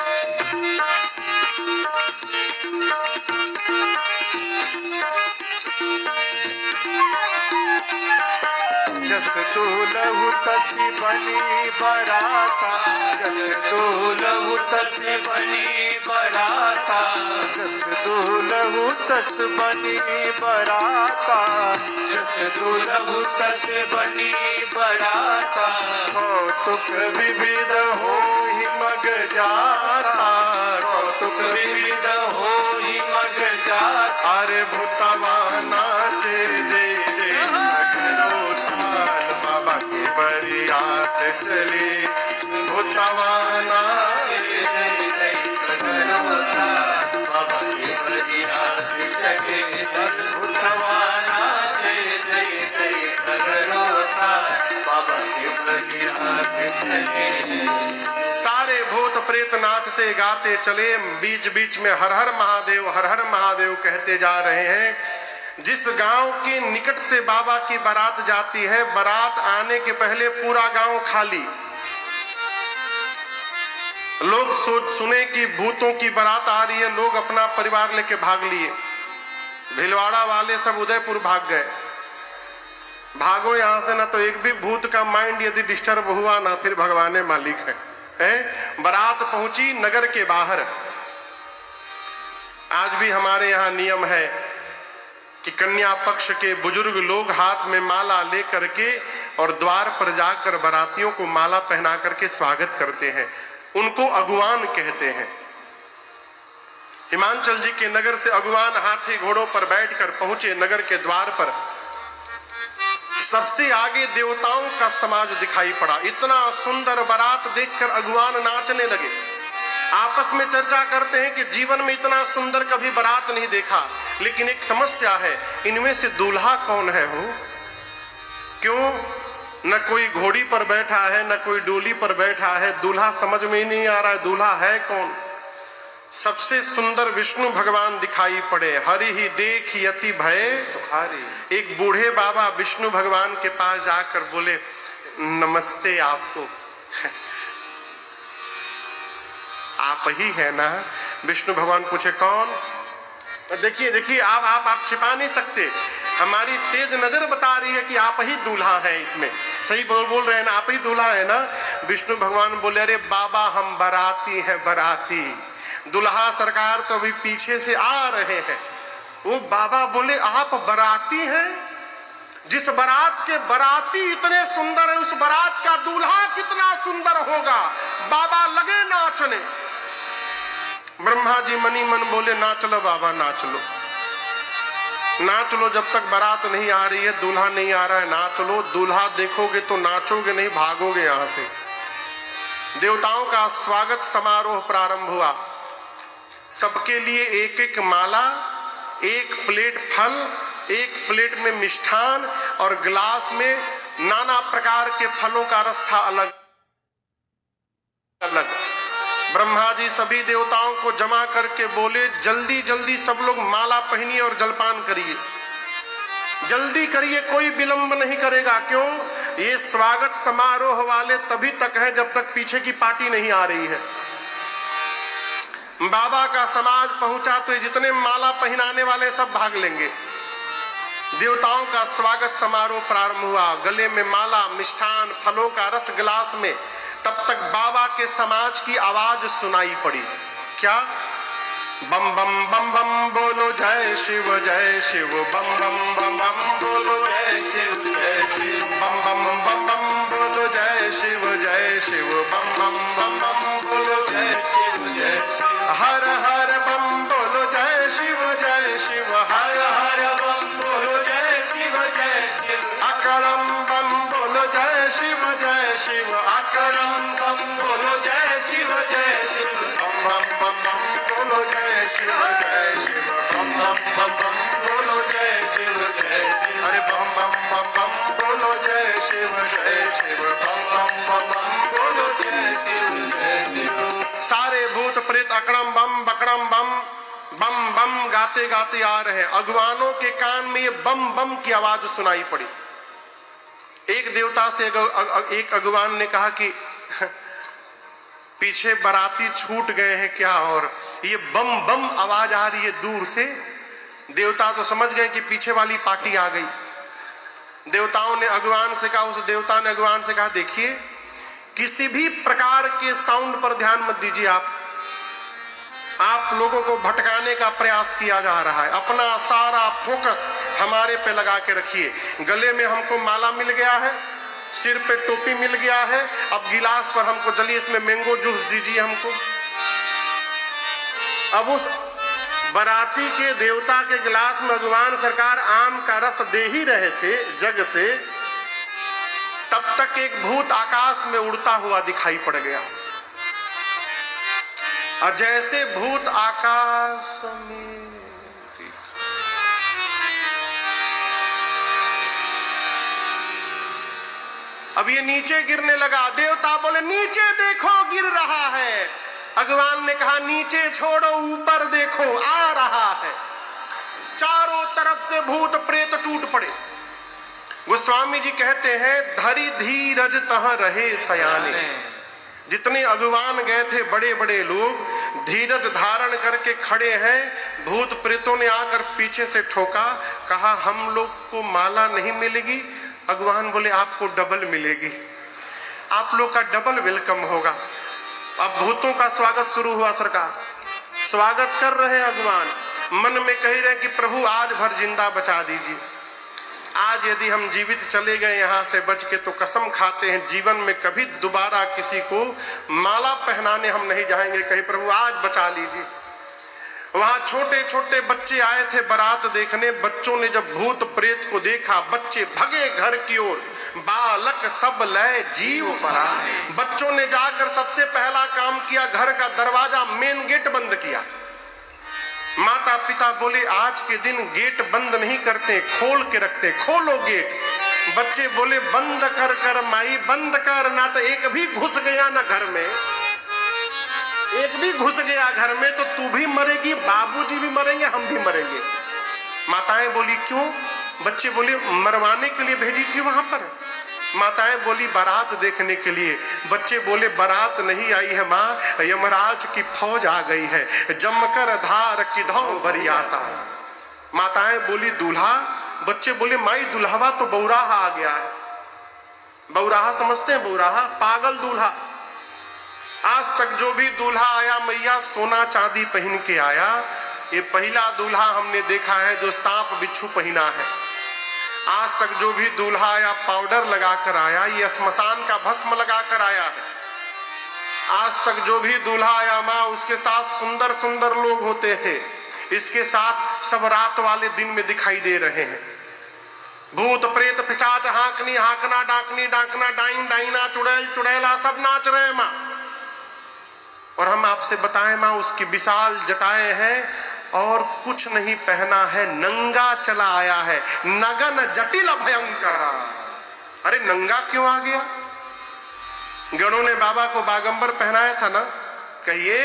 जस दूलहु तसी बनी बराता, जस दूलहु तसी बनी बराता, जस दूलहु तस बनी बराता, जस दूलहु तस बनी बराता। कौतुक विविध हो ही मग जाता, कौतुक विविध हो ही मग जाता। अरे भूतवा नाचे दे दे सगरो ताल, बाबा की बरियात चली। भूतवा नाचे दे दे सगरो ताल, बाबा की बरियात चली। भूतवा नाचे दे दे सगरो ताल, बाबा की बरियात चली। सारे भूत प्रेत नाचते गाते चले, बीच बीच में हर हर महादेव कहते जा रहे हैं। जिस गांव के निकट से बाबा की बारात जाती है, बारात आने के पहले पूरा गांव खाली। लोग सुने कि भूतों की बारात आ रही है, लोग अपना परिवार लेके भाग लिए। भिलवाड़ा वाले सब उदयपुर भाग गए। भागो यहां से, ना तो एक भी भूत का माइंड यदि डिस्टर्ब हुआ ना फिर भगवाने मालिक है। बारात पहुंची नगर के बाहर। आज भी हमारे यहाँ नियम है कि कन्या पक्ष के बुजुर्ग लोग हाथ में माला लेकर के और द्वार पर जाकर बारातियों को माला पहना करके स्वागत करते हैं। उनको अगुवान कहते हैं। हिमांचल जी के नगर से अगुवान हाथी घोड़ों पर बैठकर पहुंचे नगर के द्वार पर। सबसे आगे देवताओं का समाज दिखाई पड़ा। इतना सुंदर बारात देखकर अगुवान नाचने लगे। आपस में चर्चा करते हैं कि जीवन में इतना सुंदर कभी बारात नहीं देखा, लेकिन एक समस्या है, इनमें से दूल्हा कौन है हो? क्यों? न कोई घोड़ी पर बैठा है, न कोई डोली पर बैठा है, दूल्हा समझ में ही नहीं आ रहा है, दूल्हा है कौन? सबसे सुंदर विष्णु भगवान दिखाई पड़े। हरि ही देख यति भय सुखारी। एक बूढ़े बाबा विष्णु भगवान के पास जाकर बोले, नमस्ते आपको। आप ही है ना? विष्णु भगवान पूछे, कौन? देखिए देखिए, आप छिपा नहीं सकते, हमारी तेज नजर बता रही है कि आप ही दूल्हा हैं। इसमें सही बोल रहे हैं ना, आप ही दूल्हा है ना? विष्णु भगवान बोले, अरे बाबा हम बाराती हैं, बाराती। दूल्हा सरकार तो अभी पीछे से आ रहे हैं। वो बाबा बोले, आप बाराती हैं? जिस बारात के बाराती इतने सुंदर है, उस बारात का दूल्हा कितना सुंदर होगा। बाबा लगे नाचने। ब्रह्मा जी मनी मन बोले, नाच लो बाबा, नाच लो, नाच लो, जब तक बारात नहीं आ रही है, दूल्हा नहीं आ रहा है, नाच लो। दूल्हा देखोगे तो नाचोगे नहीं, भागोगे यहां से। देवताओं का स्वागत समारोह प्रारंभ हुआ। सबके लिए एक एक माला, एक प्लेट फल, एक प्लेट में मिष्ठान और गिलास में नाना प्रकार के फलों का रस था अलग अलग। ब्रह्मा जी सभी देवताओं को जमा करके बोले, जल्दी जल्दी सब लोग माला पहनिए और जलपान करिए, जल्दी करिए, कोई विलंब नहीं करेगा। क्यों? ये स्वागत समारोह वाले तभी तक है जब तक पीछे की पार्टी नहीं आ रही है। बाबा का समाज पहुंचा तो जितने माला पहनाने वाले सब भाग लेंगे। देवताओं का स्वागत समारोह प्रारंभ हुआ। गले में माला, मिष्ठान, फलों का रस गिलास में। तब तक बाबा के समाज की आवाज सुनाई पड़ी। क्या? बम बम बम बम बोलो जय शिव बम बम बम बम बोलो जय शिव बम बम बम बम बोलो जय शिव बम बम बम बम बोलो जय शिव हर हर बम बोलो जय शिव हर हर बम बोलो जय शिव अकरम बम बोलो जय शिव अकरम बम बोलो जय शिव बम बम बम बोलो जय शिव बम बम बम बोलो जय शिव अरे बम बम बम बोलो जय शिव बम बम बम बोलो जय शिव। सारे भूत प्रेत अकड़म बम बकड़म बम बम बम गाते गाते आ रहे हैं। अगवानों के कान में ये बम बम की आवाज सुनाई पड़ी। एक देवता से एक अगवान ने कहा कि पीछे बाराती छूट गए हैं क्या, और ये बम बम आवाज आ रही है दूर से। देवता तो समझ गए कि पीछे वाली पार्टी आ गई। देवताओं ने अगवान से कहा, उस देवता ने अगवान से कहा, देखिए किसी भी प्रकार के साउंड पर ध्यान मत दीजिए। आप लोगों को भटकाने का प्रयास किया जा रहा है। अपना सारा फोकस हमारे पे लगा के रखिए। गले में हमको माला मिल गया है, सिर पे टोपी मिल गया है, अब गिलास पर हमको जल्दी इसमें मैंगो जूस दीजिए हमको। अब उस बाराती के देवता के गिलास में भगवान सरकार आम का रस दे ही रहे थे जग से, तब तक एक भूत आकाश में उड़ता हुआ दिखाई पड़ गया। और जैसे भूत आकाश में अब ये नीचे गिरने लगा। देवता बोले, नीचे देखो गिर रहा है। भगवान ने कहा, नीचे छोड़ो, ऊपर देखो आ रहा है। चारों तरफ से भूत प्रेत टूट पड़े। गोस्वामी जी कहते हैं, धरि धीरज तह रहे सयाने। जितने अगुवान गए थे बड़े बड़े लोग धीरज धारण करके खड़े हैं। भूत प्रेतों ने आकर पीछे से ठोका, कहा हम लोग को माला नहीं मिलेगी। अगुवान बोले, आपको डबल मिलेगी, आप लोग का डबल वेलकम होगा। अब भूतों का स्वागत शुरू हुआ। सरकार स्वागत कर रहे अगुवान, मन में कह रहे कि प्रभु आज भर जिंदा बचा दीजिए। आज यदि हम जीवित चले गए यहाँ से बच के तो कसम खाते हैं जीवन में कभी दोबारा किसी को माला पहनाने हम नहीं जाएंगे। कहीं प्रभु आज बचा लीजिए। वहां छोटे छोटे बच्चे आए थे बारात देखने। बच्चों ने जब भूत प्रेत को देखा, बच्चे भगे घर की ओर। बालक सब लय जीव पराए। बच्चों ने जाकर सबसे पहला काम किया, घर का दरवाजा मेन गेट बंद किया। माता पिता बोले आज के दिन गेट बंद नहीं करते, खोल के रखते, खोलो गेट। बच्चे बोले बंद कर कर माई, बंद कर, ना तो एक भी घुस गया ना घर में, एक भी घुस गया घर में तो तू भी मरेगी, बाबूजी भी मरेंगे, हम भी मरेंगे। माताएं बोली क्यों? बच्चे बोले मरवाने के लिए भेजी थी वहां पर। माताएं बोली बारात देखने के लिए। बच्चे बोले बारात नहीं आई है माँ, यमराज की फौज आ गई है, जमकर धार किधौ बरियाता। माताएं बोली दूल्हा। बच्चे बोले माई दुल्हवा तो बौराहा आ गया है। बौराहा समझते हैं? बौराहा पागल दूल्हा। आज तक जो भी दूल्हा आया मैया सोना चांदी पहन के आया। ये पहला दूल्हा हमने देखा है जो सांप बिच्छू पहना है। आज तक जो भी दूल्हा आया पाउडर लगाकर आया, ये श्मशान का भस्म लगाकर आया है। आज तक जो भी दूल्हा आया माँ, उसके साथ सुंदर सुंदर लोग होते थे, इसके साथ सब रात वाले दिन में दिखाई दे रहे हैं। भूत प्रेत पिशाच हाकनी हाकना डाकनी डाकना डाइन डाइना चुड़ैल चुड़ैला सब नाच रहे हैं माँ। और हम आपसे बताएं माँ, उसकी विशाल जटाएं हैं और कुछ नहीं पहना है, नंगा चला आया है, नगन जटिल भयंकर। अरे नंगा क्यों आ गया? गणों ने बाबा को बागंबर पहनाया था ना, कहिए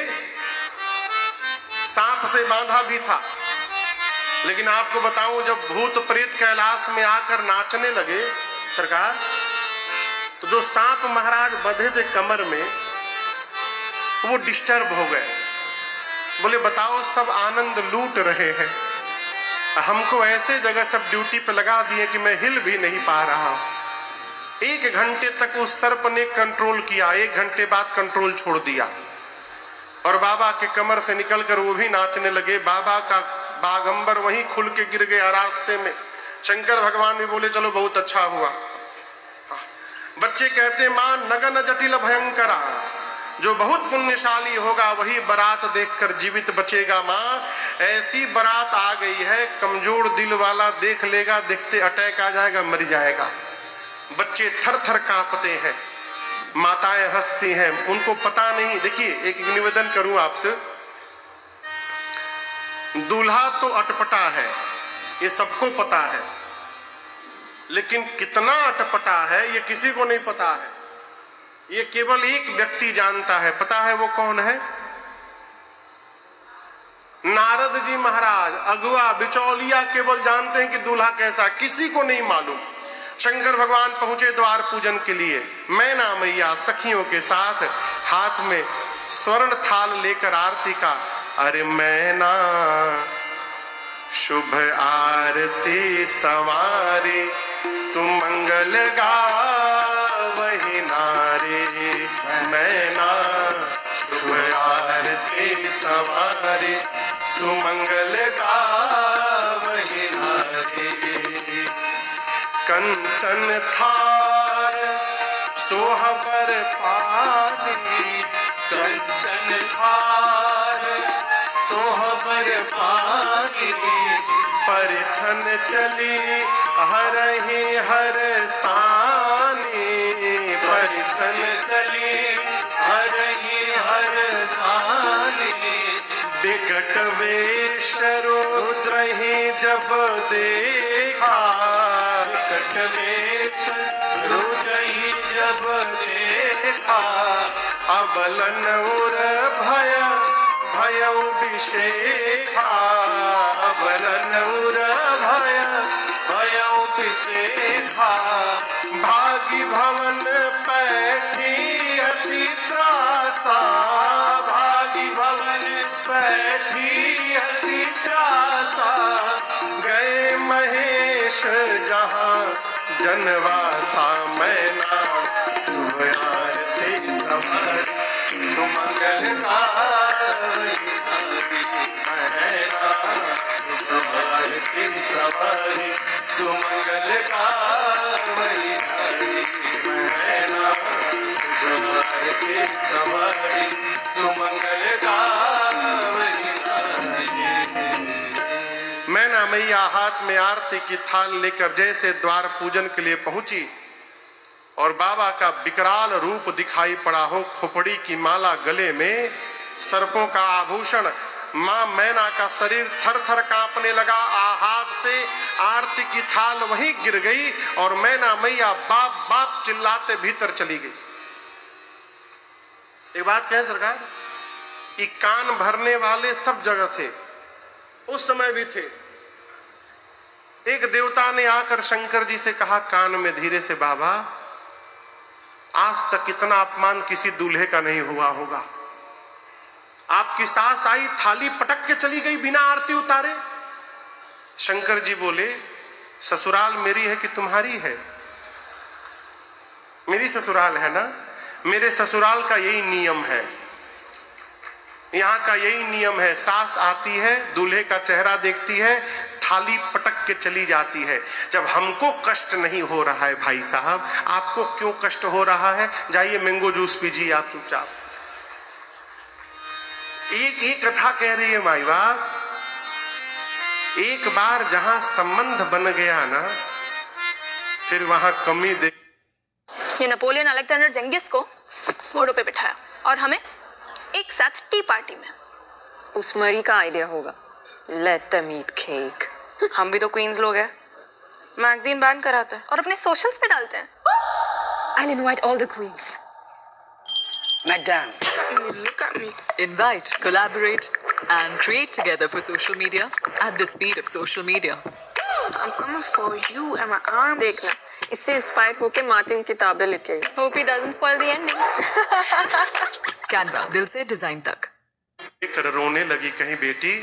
सांप से बांधा भी था। लेकिन आपको बताऊं, जब भूत प्रेत कैलाश में आकर नाचने लगे सरकार, तो जो सांप महाराज बंधे थे कमर में वो डिस्टर्ब हो गए। बोले बताओ सब आनंद लूट रहे हैं, हमको ऐसे जगह सब ड्यूटी पे लगा दिए कि मैं हिल भी नहीं पा रहा। 1 घंटे तक उस सर्प ने कंट्रोल किया, 1 घंटे बाद कंट्रोल छोड़ दिया और बाबा के कमर से निकलकर वो भी नाचने लगे। बाबा का बागंबर वहीं खुल के गिर गया रास्ते में। शंकर भगवान भी बोले चलो बहुत अच्छा हुआ। बच्चे कहते मां नगन जटिल भयंकरा, जो बहुत पुण्यशाली होगा वही बारात देखकर जीवित बचेगा माँ। ऐसी बारात आ गई है, कमजोर दिल वाला देख लेगा, देखते अटैक आ जाएगा, मर जाएगा। बच्चे थर थर कांपते हैं, माताएं हंसती हैं, उनको पता नहीं। देखिए एक निवेदन करूं आपसे, दूल्हा तो अटपटा है, ये सबको पता है, लेकिन कितना अटपटा है ये किसी को नहीं पता है। ये केवल एक व्यक्ति जानता है। पता है वो कौन है? नारद जी महाराज, अगुआ बिचौलिया केवल जानते हैं कि दूल्हा कैसा, किसी को नहीं मालूम। शंकर भगवान पहुंचे द्वार पूजन के लिए, मैना मैया सखियों के साथ हाथ में स्वर्ण थाल लेकर आरती का। अरे मैना शुभ आरती सवारे, सुमंगल गावहि नारे। मैना शुभ आरती सवारे, सुमंगल गावहि नारे। कंचन थार सोहबर पानी, कंचन थार सोहबर पानी। परिछन चली हरहि हर सानी, परिछन चली हरहि हर सानी। विकट वेश रुद्रहि जब देखा, विकट वेश रुद्रहि जब देखा। अबलन उर भय भयउ विशेखा, अबलन उर भय भयउ विशेखा। भागी भवन पैठी अति त्रासा, भागी भवन पैठी अति त्रासा। गए महेश जहाँ जनवासा, मैना शुभ आरती सवारी, सुमंगल गावहि मैना शुभ आरती सवारी, सुमंगल गावहि मैना शुभ आरती सवारी, सुमंगल गावहि। मैया हाथ में आरती की थाल लेकर जैसे द्वार पूजन के लिए पहुंची और बाबा का विकराल रूप दिखाई पड़ा हो, खोपड़ी की माला गले में, सर्पों का आभूषण, मां मैना का शरीर थर थर कांपने लगा। हाथ से आरती की थाल वहीं गिर गई और मैना मैया बाप बाप चिल्लाते भीतर चली गई। एक बात कहें सरकार, कि कान भरने वाले सब जगह थे, उस समय भी थे। एक देवता ने आकर शंकर जी से कहा कान में धीरे से, बाबा आज तक इतना अपमान किसी दूल्हे का नहीं हुआ होगा। आपकी सास आई, थाली पटक के चली गई बिना आरती उतारे। शंकर जी बोले ससुराल मेरी है कि तुम्हारी है? मेरी ससुराल है ना। मेरे ससुराल का यही नियम है, यहाँ का यही नियम है। सास आती है, दूल्हे का चेहरा देखती है, थाली पटक के चली जाती है। जब हमको कष्ट नहीं हो रहा है भाई साहब, आपको क्यों कष्ट हो रहा है? जाइए मैंगो जूस पीजिए आप चुपचाप। एक कथा कह रही है माई बाप, एक बार जहां संबंध बन गया ना, फिर वहां कमी दे। ये नेपोलियन अलेक्जेंडर जेंगिस को घोड़ों पे बिठाया और हमें एक साथ टी पार्टी में। उस मरी का आइडिया होगा, लेट देम ईट केक। हम भी तो क्वींस लोग हैं, मैगजीन बैन कराते हैं और अपने सोशल्स पे डालते हैं। I'll invite all the queens. Madam. Look at me. Invite, collaborate, and create together for social media at the speed of social media. I'm coming for you and my arm. देखना, इससे inspire होके Martin किताबें लिखेगा। Hope he doesn't spoil the ending. Canva, दिल से design तक। कर रोने लगी कहीं बेटी,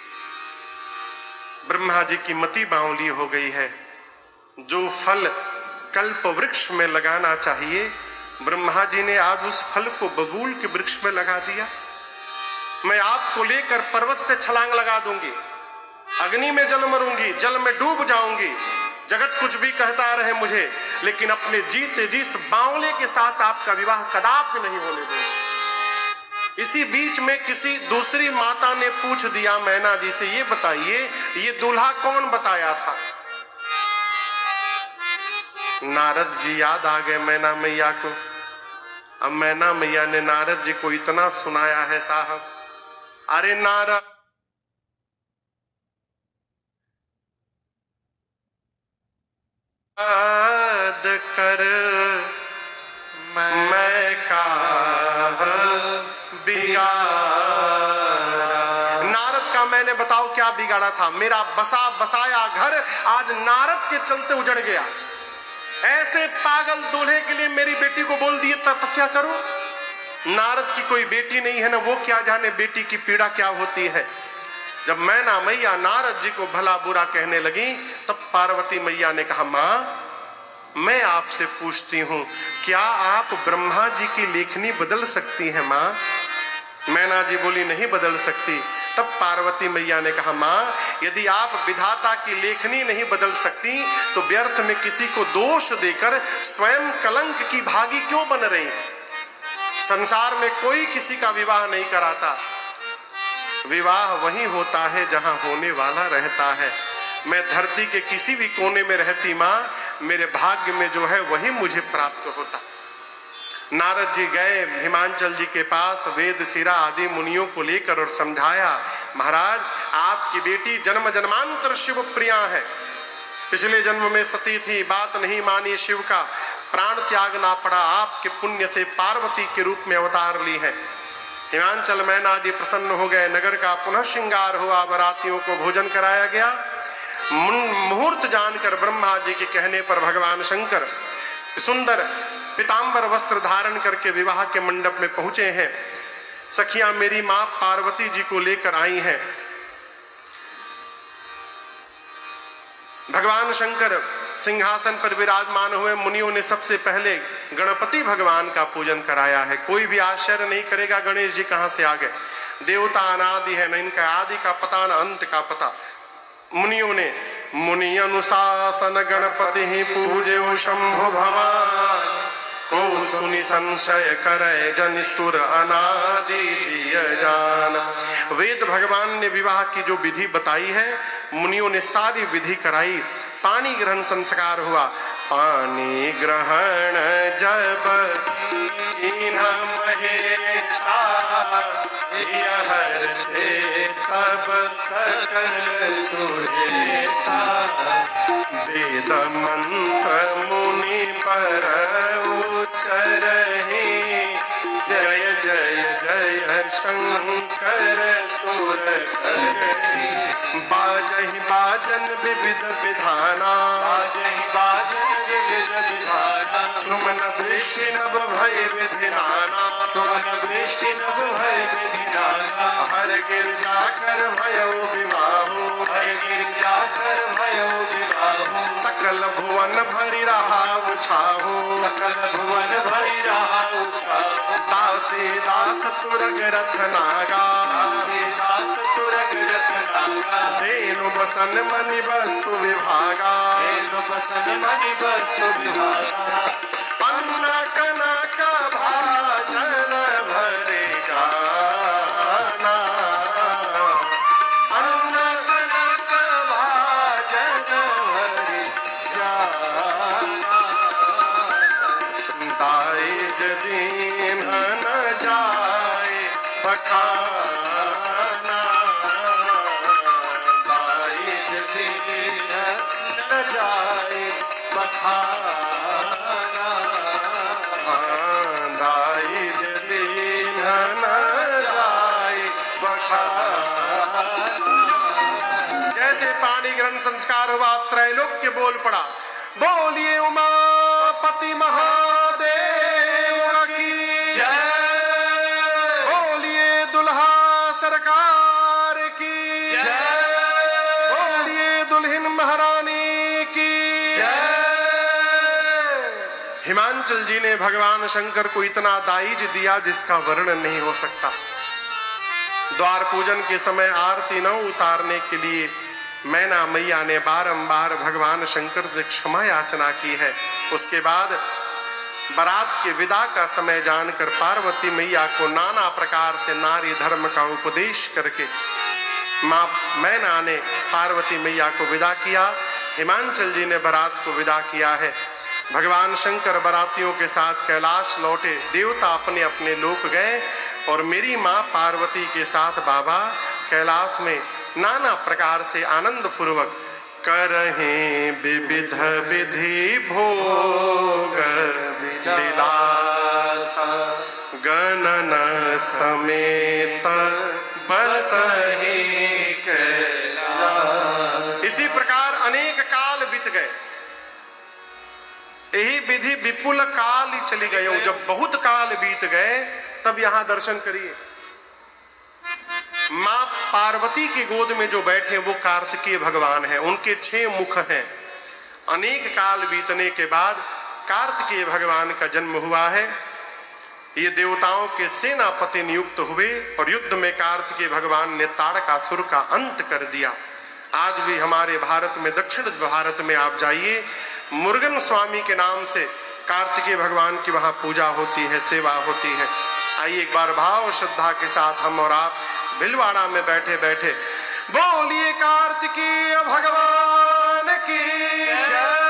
ब्रह्मा जी की मति बावली हो गई है। जो फल कल्प वृक्ष में लगाना चाहिए, ब्रह्मा जी ने आज उस फल को बबूल के वृक्ष में लगा दिया। मैं आपको लेकर पर्वत से छलांग लगा दूंगी, अग्नि में जल मरूंगी, जल में डूब जाऊंगी, जगत कुछ भी कहता रहे मुझे, लेकिन अपने जीते जी इस बावले के साथ आपका विवाह कदापि नहीं होने दूंगी। इसी बीच में किसी दूसरी माता ने पूछ दिया मैना जी से, ये बताइए ये दूल्हा कौन बताया था? नारद जी याद आ गए मैना मैया को। अब मैना मैया ने नारद जी को इतना सुनाया है साहब, अरे नारद कर मैं का बिगाड़ा। नारद का मैंने बताओ क्या बिगाड़ा था? मेरा बसा बसाया घर आज नारद के चलते उजड़ गया। ऐसे पागल दूल्हे के लिए मेरी बेटी को बोल दिए तपस्या करो। नारद की कोई बेटी नहीं है ना, वो क्या जाने बेटी की पीड़ा क्या होती है। जब मैना मैया नारद जी को भला बुरा कहने लगी, तब पार्वती मैया ने कहा मां मैं आपसे पूछती हूं, क्या आप ब्रह्मा जी की लेखनी बदल सकती हैं मां? मैना जी बोली नहीं बदल सकती। तब पार्वती मैया ने कहा मां यदि आप विधाता की लेखनी नहीं बदल सकती तो व्यर्थ में किसी को दोष देकर स्वयं कलंक की भागी क्यों बन रही हैं? संसार में कोई किसी का विवाह नहीं कराता, विवाह वही होता है जहां होने वाला रहता है। मैं धरती के किसी भी कोने में रहती मां, मेरे भाग्य में जो है वही मुझे प्राप्त होता। नारद जी गए हिमांचल जी के पास, वेद शिरा आदि मुनियों को लेकर और समझाया महाराज आपकी बेटी जन्म जन्मांतर शिव प्रिया है, पिछले जन्म में सती थी, बात नहीं मानी शिव का, प्राण त्यागना पड़ा, आपके पुण्य से पार्वती के रूप में अवतार ली है। हिमांचल मैना जी प्रसन्न हो गए, नगर का पुनः श्रृंगार हुआ, बरातियों को भोजन कराया गया। मुहूर्त जानकर ब्रह्मा जी के कहने पर भगवान शंकर सुंदर पीतांबर वस्त्र धारण करके विवाह के मंडप में पहुंचे हैं। सखियां मेरी मां पार्वती जी को लेकर आई हैं। भगवान शंकर सिंहासन पर विराजमान हुए। मुनियों ने सबसे पहले गणपति भगवान का पूजन कराया है। कोई भी आश्चर्य नहीं करेगा गणेश जी कहां से आ गए, देवता अनादि है, न इनका आदि का पता न अंत का पता। मुनियों ने मुनि अनुशासन गणपति ही पूजे शंभु भगवान, को सुनि संशय करे जन सुर अनादि जिय जान। वेद भगवान ने विवाह की जो विधि बताई है, मुनियों ने सारी विधि कराई। पानी ग्रहण संस्कार हुआ। पानी ग्रहण जब कीन्हा महेशा, हर से तब सकल सुरेशा। वेद मंत्र मुनि पर उच्चरहि, जय जय जय शंकर सुर करहि। बाजहि बाजन विविध विधाना, बाजहि बाजन विविध विधाना। सुमन वृष्टि नभ भय विधिनाना, सुमन वृष्टि नभ भय विधिनाना। हर गिरजा कर भयउ विवाहु, हर गिरजा कर भयउ विवाहु। सकल भुवन भरि रहा उछाहु, सकल भुवन भरि रहा उछाहु। दासी दास तुरग रथ नागा, दासी दास तुरग रथ नागा। धेनु बसन मणि वस्तु विभागा, धेनु बसन मणि वस्तु विभागा। अन्न कनक भाजन भरे गाना, अन्न कनक भाजन भरे गाना। दाइज दीन न जाए बखाना, दाइज दीन न जाए बखाना। दाइज दीन न जाए बखाना। जैसे पानी ग्रहण संस्कार हुआ, त्रैलोक्य बोल पड़ा, बोलिए उमापति महादेव की जय, बोलिए दुल्हा सरकार की जय, बोलिए दुल्हन महारानी की जय। हिमांचल जी ने भगवान शंकर को इतना दाइज दिया जिसका वर्णन नहीं हो सकता। द्वार पूजन के समय आरती न उतारने के लिए मैना मैया ने बारंबार भगवान शंकर से क्षमा याचना की है। उसके बाद बारात के विदा का समय जानकर पार्वती मैया को नाना प्रकार से नारी धर्म का उपदेश करके माँ मैना ने पार्वती मैया को विदा किया। हिमांचल जी ने बारात को विदा किया है। भगवान शंकर बारातियों के साथ कैलाश लौटे। देवता अपने अपने लोक गए और मेरी माँ पार्वती के साथ बाबा कैलाश में नाना प्रकार से आनंद पूर्वक करहे विविध विधि भोग विलासा, गणन समेत बसहि कैलास। इसी प्रकार अनेक काल बीत गए। यही विधि विपुल काल ही चली गई। जब बहुत काल बीत गए तब यहाँ दर्शन करिए। माँ पार्वती की गोद में जो बैठे वो कार्तिकेय भगवान हैं। उनके 6 मुख हैं। अनेक काल बीतने के बाद कार्तिकेय भगवान का जन्म हुआ है। ये देवताओं के सेनापति नियुक्त हुए और युद्ध में कार्तिकेय भगवान ने ताड़कासुर का अंत कर दिया। आज भी हमारे भारत में, दक्षिण भारत में आप जाइए, मुरुगन स्वामी के नाम से कार्तिकेय भगवान की वहां पूजा होती है, सेवा होती है। आइए एक बार भाव श्रद्धा के साथ हम और आप भिलवाड़ा में बैठे बैठे बोलिए कार्तिकेय भगवान की जय।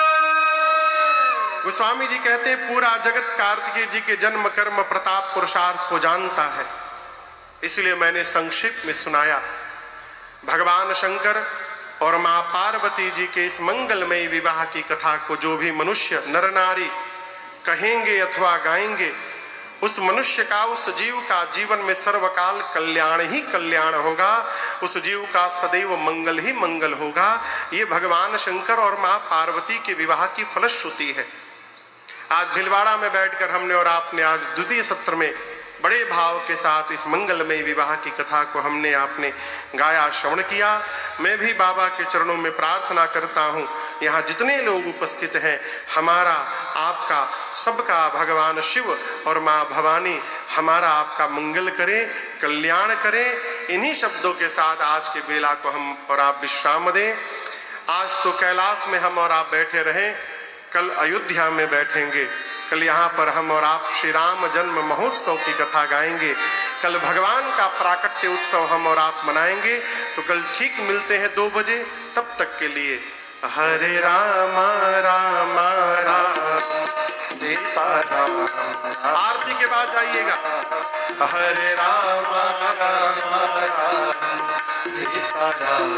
गोस्वामी जी कहते हैं पूरा जगत कार्तिकेय जी के जन्म कर्म प्रताप पुरुषार्थ को जानता है, इसलिए मैंने संक्षिप्त में सुनाया। भगवान शंकर और मां पार्वती जी के इस मंगलमयी विवाह की कथा को जो भी मनुष्य नर नारी कहेंगे अथवा गाएंगे, उस मनुष्य का, उस जीव का जीवन में सर्वकाल कल्याण ही कल्याण होगा। उस जीव का सदैव मंगल ही मंगल होगा। ये भगवान शंकर और मां पार्वती के विवाह की फलश्रुति है। आज भिलवाड़ा में बैठकर हमने और आपने आज द्वितीय सत्र में बड़े भाव के साथ इस मंगलमय विवाह की कथा को हमने आपने गाया, श्रवण किया। मैं भी बाबा के चरणों में प्रार्थना करता हूँ, यहाँ जितने लोग उपस्थित हैं, हमारा आपका सबका भगवान शिव और माँ भवानी हमारा आपका मंगल करें, कल्याण करें। इन्हीं शब्दों के साथ आज के बेला को हम और आप विश्राम दें। आज तो कैलाश में हम और आप बैठे रहें, कल अयोध्या में बैठेंगे, कल यहाँ पर हम और आप श्री राम जन्म महोत्सव की कथा गाएंगे। कल भगवान का प्राकट्य उत्सव हम और आप मनाएंगे। तो कल ठीक मिलते हैं 2 बजे। तब तक के लिए हरे राम राम राम सीता राम। आरती के बाद जाइएगा। हरे राम राम राम सीता राम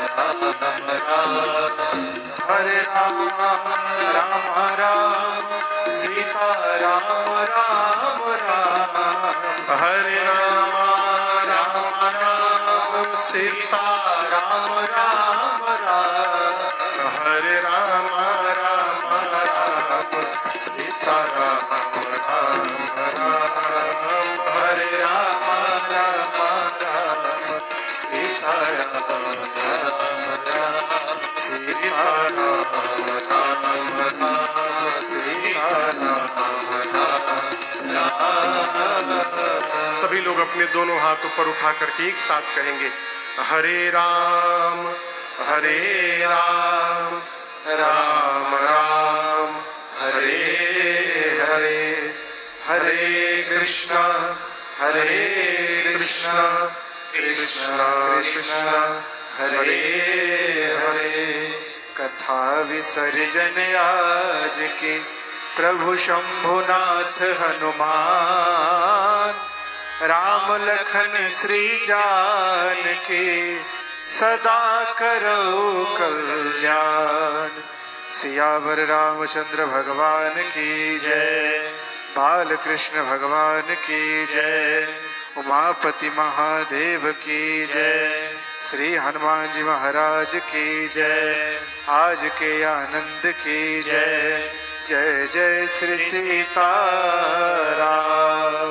हरे राम राम राम सीता राम राम राम हरे राम राम राम सीता राम राम राम हरे राम राम राम सीता राम राम राम हरे राम राम राम सीता राम राम राम सीता राम राम राम सीता राम। सभी लोग अपने दोनों हाथ ऊपर उठा करके एक साथ कहेंगे हरे राम राम राम हरे हरे हरे कृष्णा कृष्णा कृष्णा हरे हरे। कथा विसर्जन आज की प्रभु शंभुनाथ हनुमान राम लखन श्री जानकी सदा करो कल्याण। सियावर रामचंद्र भगवान की जय, बाल कृष्ण भगवान की जय, उमापति महादेव की जय, श्री हनुमान जी महाराज की जय, आज के आनंद की जय। जय जय श्री सीताराम।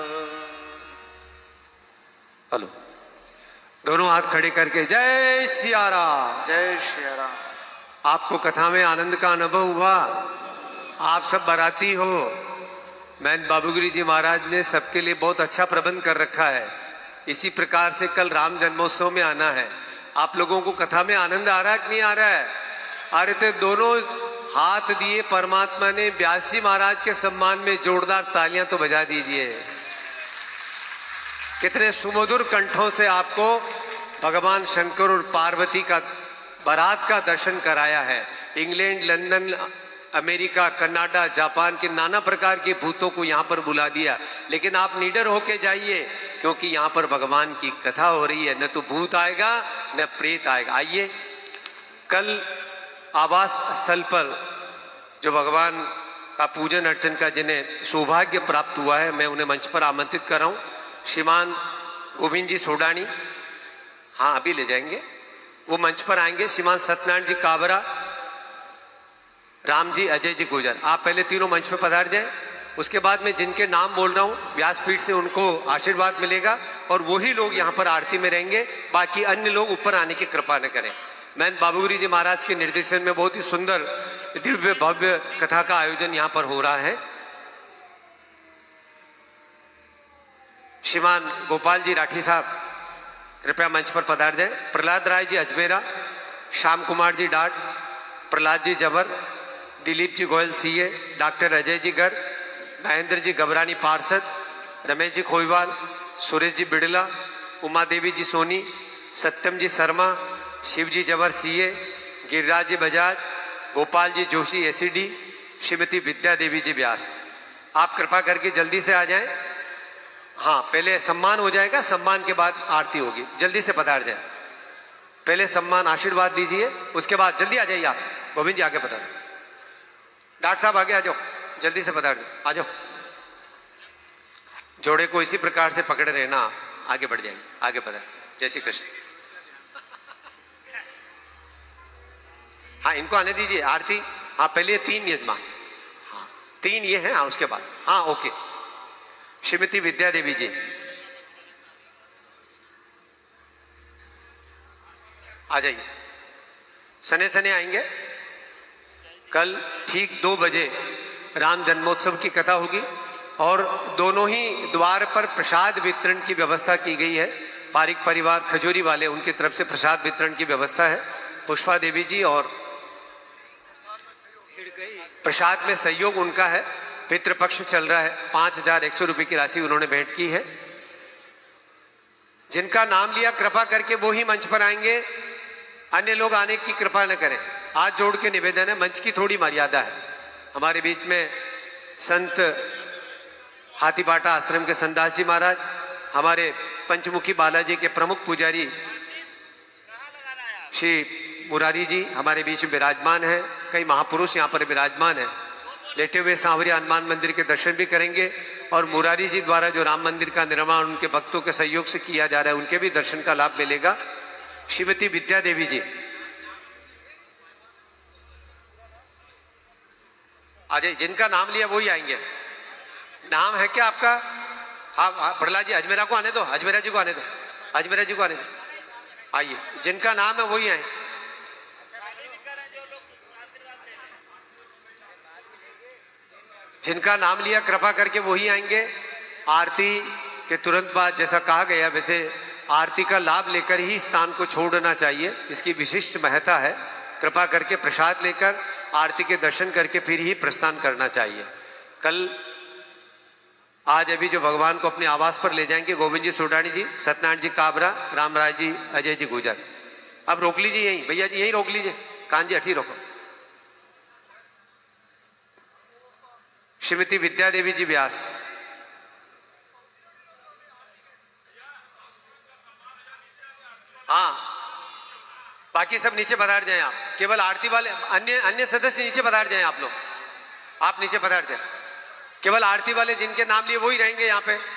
हेलो, दोनों हाथ खड़े करके जय सिया राम। जय श्री राम। आपको कथा में आनंद का अनुभव हुआ? आप सब बाराती हो। मैं बाबूगिरी जी महाराज ने सबके लिए बहुत अच्छा प्रबंध कर रखा है। इसी प्रकार से कल राम जन्मोत्सव में आना है। आप लोगों को कथा में आनंद आ रहा है कि नहीं आ रहा है? अरे तो दोनों हाथ दिए परमात्मा ने व्यास जी महाराज के सम्मान में जोरदार तालियां तो बजा दीजिए। कितने सुमधुर कंठों से आपको भगवान शंकर और पार्वती का बारात का दर्शन कराया है। England, London, America, Canada, Japan के नाना प्रकार के भूतों को यहाँ पर बुला दिया। लेकिन आप निडर होके जाइए, क्योंकि यहाँ पर भगवान की कथा हो रही है। न तो भूत आएगा न प्रेत आएगा। आइए, कल आवास स्थल पर जो भगवान का पूजन अर्चन का जिन्हें सौभाग्य प्राप्त हुआ है, मैं उन्हें मंच पर आमंत्रित कर रहा हूँ। श्रीमान गोविंद जी सोडानी, हाँ अभी ले जाएंगे, वो मंच पर आएंगे। श्रीमान सत्यनारायण जी काबरा, राम जी, अजय जी गुजर, आप पहले तीनों मंच पर पधार जाएं। उसके बाद मैं जिनके नाम बोल रहा हूँ व्यासपीठ से उनको आशीर्वाद मिलेगा और वही लोग यहाँ पर आरती में रहेंगे। बाकी अन्य लोग ऊपर आने की कृपा न करें। मैं बाबूगिरी जी महाराज के निर्देशन में बहुत ही सुंदर दिव्य भव्य कथा का आयोजन यहाँ पर हो रहा है। श्रीमान गोपाल जी राठी साहब कृपया मंच पर पधार जाएं। प्रहलाद राय जी अजमेरा, श्याम कुमार जी डाट, प्रहलाद जी जबर, दिलीप जी गोयल सीए, डॉक्टर अजय जी गर्ग, महेंद्र जी घबरानी पार्षद, रमेश जी खोईवाल, सुरेश जी बिड़ला, उमा देवी जी सोनी, सत्यम जी शर्मा, शिव जी जबर सीए, गिरिराज जी बजाज, गोपाल जी जोशी एसीडी, श्रीमती विद्या देवी जी व्यास। आप कृपा करके जल्दी से आ जाएं। हाँ, पहले सम्मान हो जाएगा, सम्मान के बाद आरती होगी। जल्दी से पधार जाए। पहले सम्मान आशीर्वाद दीजिए, उसके बाद जल्दी आ जाइए। आप गोविंद जी आगे पधार। डॉक्टर साहब आगे आ जाओ, जल्दी से पधार आ जाओ। जोड़े को इसी प्रकार से पकड़े रहना, आगे बढ़ जाएंगे। आगे पधार। जय श्री कृष्ण। हाँ, इनको आने दीजिए आरती। हाँ, पहले 3 यजमान, हाँ 3 ये हैं। हाँ, उसके बाद हाँ ओके। श्रीमती विद्या देवी जी आ जाइए, सने सने आएंगे। कल ठीक 2 बजे राम जन्मोत्सव की कथा होगी और दोनों ही द्वार पर प्रसाद वितरण की व्यवस्था की गई है। पारिक परिवार खजूरी वाले, उनकी तरफ से प्रसाद वितरण की व्यवस्था है। पुष्पा देवी जी और प्रसाद में सहयोग उनका है। पितृपक्ष चल रहा है, 5100 रुपये की राशि उन्होंने भेंट की है। जिनका नाम लिया कृपा करके वो ही मंच पर आएंगे, अन्य लोग आने की कृपा न करें। हाथ जोड़ के निवेदन है, मंच की थोड़ी मर्यादा है। हमारे बीच में संत हाथीपाटा आश्रम के संदास जी महाराज, हमारे पंचमुखी बालाजी के प्रमुख पुजारी श्री मुरारी जी हमारे बीच में विराजमान है। कई महापुरुष यहाँ पर विराजमान है। लेटे हुए सांवरिया हनुमान मंदिर के दर्शन भी करेंगे और मुरारी जी द्वारा जो राम मंदिर का निर्माण उनके भक्तों के सहयोग से किया जा रहा है, उनके भी दर्शन का लाभ मिलेगा। श्रीमती विद्या देवी जी आ जाइए, जिनका नाम लिया वो ही आएंगे। नाम है क्या आपका? हाँ, प्रहलाद जी अजमेरा को आने दो, अजमेरा जी को आने दो, अजमेरा जी को आने दो। आइए, जिनका नाम है वही आए। जिनका नाम लिया कृपा करके वही आएंगे। आरती के तुरंत बाद, जैसा कहा गया, वैसे आरती का लाभ लेकर ही स्थान को छोड़ना चाहिए, इसकी विशिष्ट महत्ता है। कृपा करके प्रसाद लेकर आरती के दर्शन करके फिर ही प्रस्थान करना चाहिए। कल आज अभी जो भगवान को अपने आवास पर ले जाएंगे, गोविंद जी सोडानी जी, सत्यनारायण जी काबरा, रामराज जी, अजय जी गुजर। अब रोक लीजिए यहीं, भैया जी यहीं रोक लीजिए, कान जी हठी रोको। श्रीमती विद्या देवी जी व्यास, हाँ, बाकी सब नीचे पधार जाएं आप। केवल आरती वाले अन्य सदस्य नीचे पधार जाएं। आप लोग, आप नीचे पधार जाएं। केवल आरती वाले जिनके नाम लिए वही रहेंगे यहाँ पे।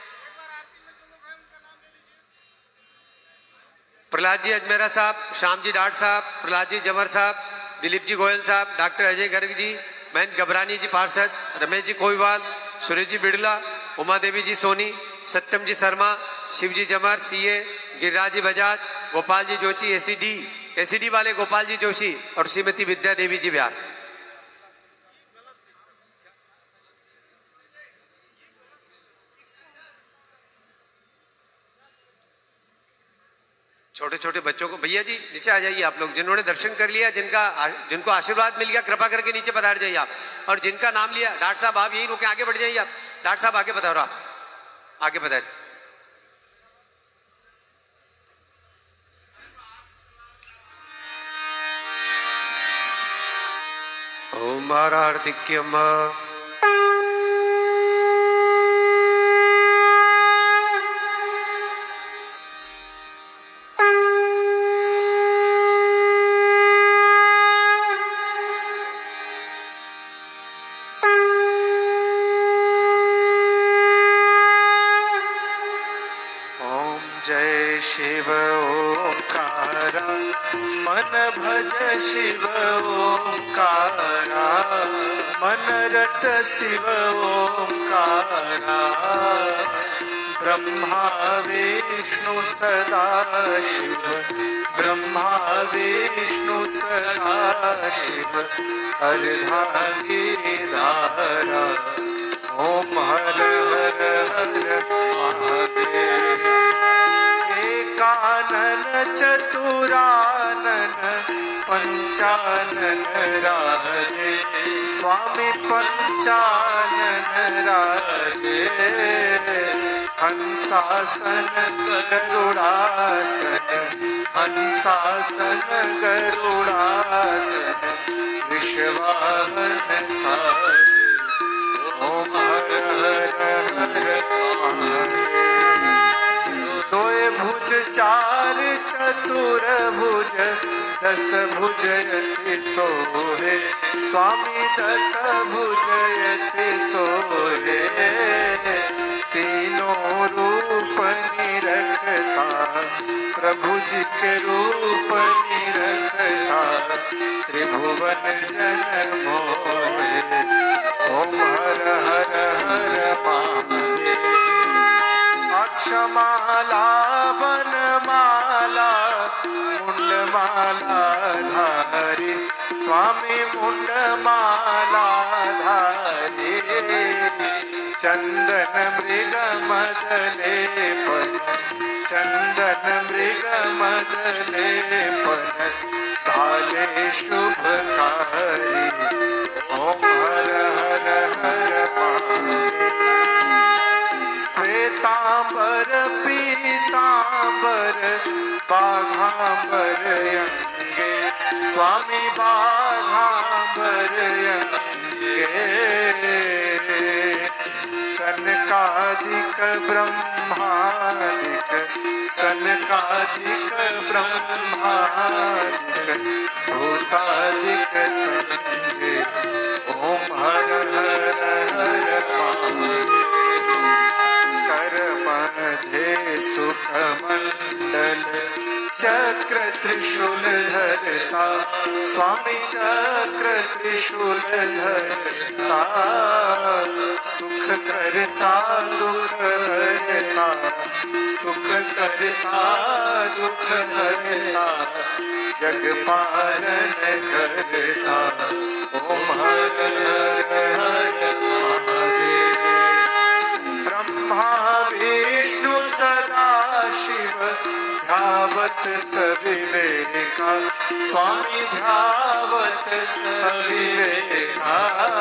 प्रहलाद जी अजमेरा साहब, श्याम जी डाट साहब, प्रहलाद जी जमर साहब, दिलीप जी गोयल साहब, डॉक्टर अजय गर्ग जी, महेंद्र घबरानी जी पार्षद, रमेश जी कोईवाल, सुरेश जी बिड़ला, उमा देवी जी सोनी, सत्यम जी शर्मा, शिव जी जमर सीए, गिरिराज जी बजाज, गोपाल जी जोशी एसीडी वाले गोपाल जी जोशी और श्रीमती विद्या देवी जी व्यास। छोटे छोटे बच्चों को, भैया जी नीचे आ जाइए आप लोग। जिन्होंने दर्शन कर लिया, जिनको आशीर्वाद मिल गया, कृपा करके नीचे पधार जाइए आप। और जिनका नाम लिया, डॉक्टर साहब आप यही रुके, आगे बढ़ जाइए आप। डॉक्टर साहब आगे पधारो, आप आगे पधारिए। ओम आरार्तिक्यम शिव ओंकारा, मन भज शिव ओंकारा, मन रट शिव ओंकारा। ब्रह्मा विष्णु सदा शिव, ब्रह्मा विष्णु सदा शिव, अर्धांगिधारा। ओम हर हर हर महादेव। कानन चतुरानन पंचानन राजे, स्वामी पंचानन राजे। हंसासन गरुड़ासन, हंसासन गरुड़ासन, विश्वाहन साजे। ओम हर हर हर दोए भुज चार चतुर भुज, दस भुजयति सोहे, स्वामी दस भुजयति सोहे। तीनों रूप निरखता, प्रभु जी के रूप निरखता, त्रिभुवन जन मोहे। ओम हर हर हर महादेव। अक्षमाला वनमाला, मुंडमाला धारी, स्वामी मुंडमाला धारी। चंदन मृग मदलेपन, चंदन मृग मद बदले पन भाले शुभकारी। ओम हर हर हर श्वेतांबर पीतांबर बाघांबर अंगे स्वामी बाघांबर अंगे। सनकादिक ब्रह्मादिक सनकादिक ब्रह्मादिक भूतादिक संगे। ओम हर हर हर कर मध्य सुखमंडल चक्र त्रिशूल धरता स्वामी चक्र त्रिशूल धरता। सुख करता दुख हरता सुख करता दुख हरता जग पालन करता। ओम हर हर हर महादेव। ब्रह्मा विष्णु सदा शिव ध्यावत सविवेका स्वामी ध्यावत सविवेका।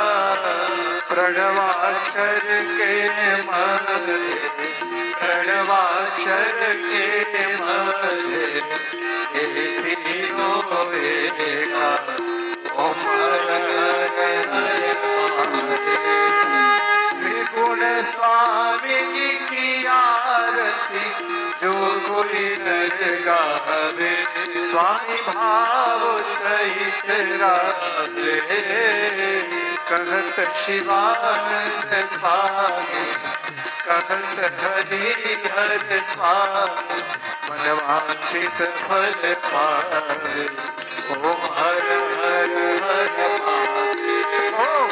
प्रणवाक्षर के मध्य प्रणवाक्षर के मध्य ये तीनों एका। ओम हर हर हर महादेव। त्रिगुण स्वामी जी की आरती जो कोई नर गावे स्वामी भाव सहित गावे। कहत शिवानंद स्वामी कहत हरि हर स्वामी मनवांछित फल पावे। ओम हर हर हर महादेव। ओम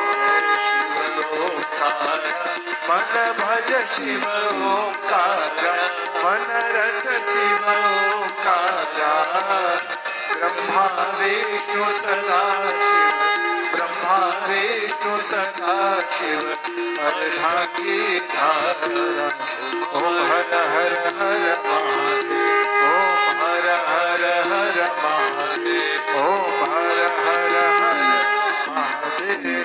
मन भज शिव ओंकारा मन रट शिव ओंकारा। ब्रह्मा विष्णु सदा शिव ब्रह्मा विष्णु सदा शिव अर्धांगी धारा। ओम हर हर हर महादेव। ओम हर हर हर महादेव। ओम हर हर हर महादेव।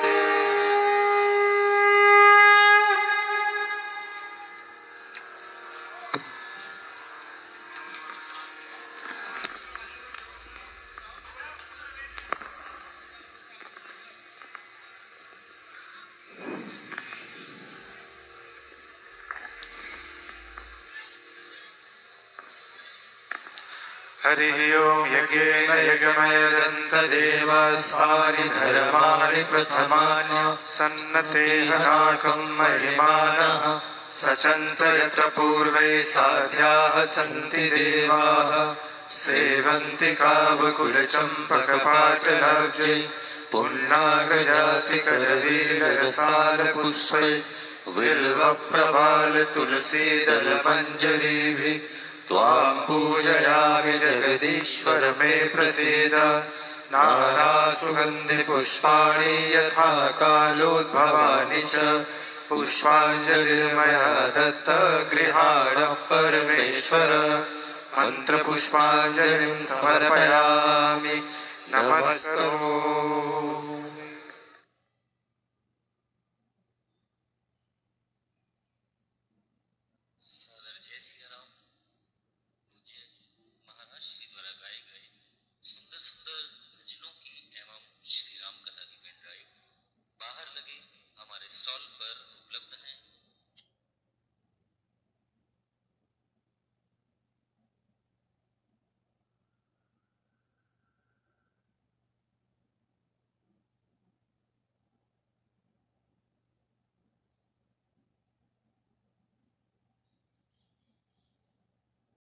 हरि ओम यज्ञेन यज्ञमयदन्तदेवास्तानि धर्माणि प्रथमान्य सन्नते हनाकं महिमानः सचन्त यत्र पूर्वे साध्याः सन्ति देवाः सेवन्ति कावकुलचम्पकपाटलाब्जे पुन्नागजातिकरवीररसालपुष्पै बिल्वप्रवालतुलसीदलमञ्जरीभिः त्वां पूजयामि जगदीश्वर मे प्रसीद। नानासुगन्धिपुष्पाणि यथा कालोद्भवानि च पुष्पाञ्जलिर्मया दत्त गृहाण परमेश्वर। मन्त्रपुष्पाञ्जलिं समर्पयामि नमस्करोमि। बाहर लगे हमारे स्टॉल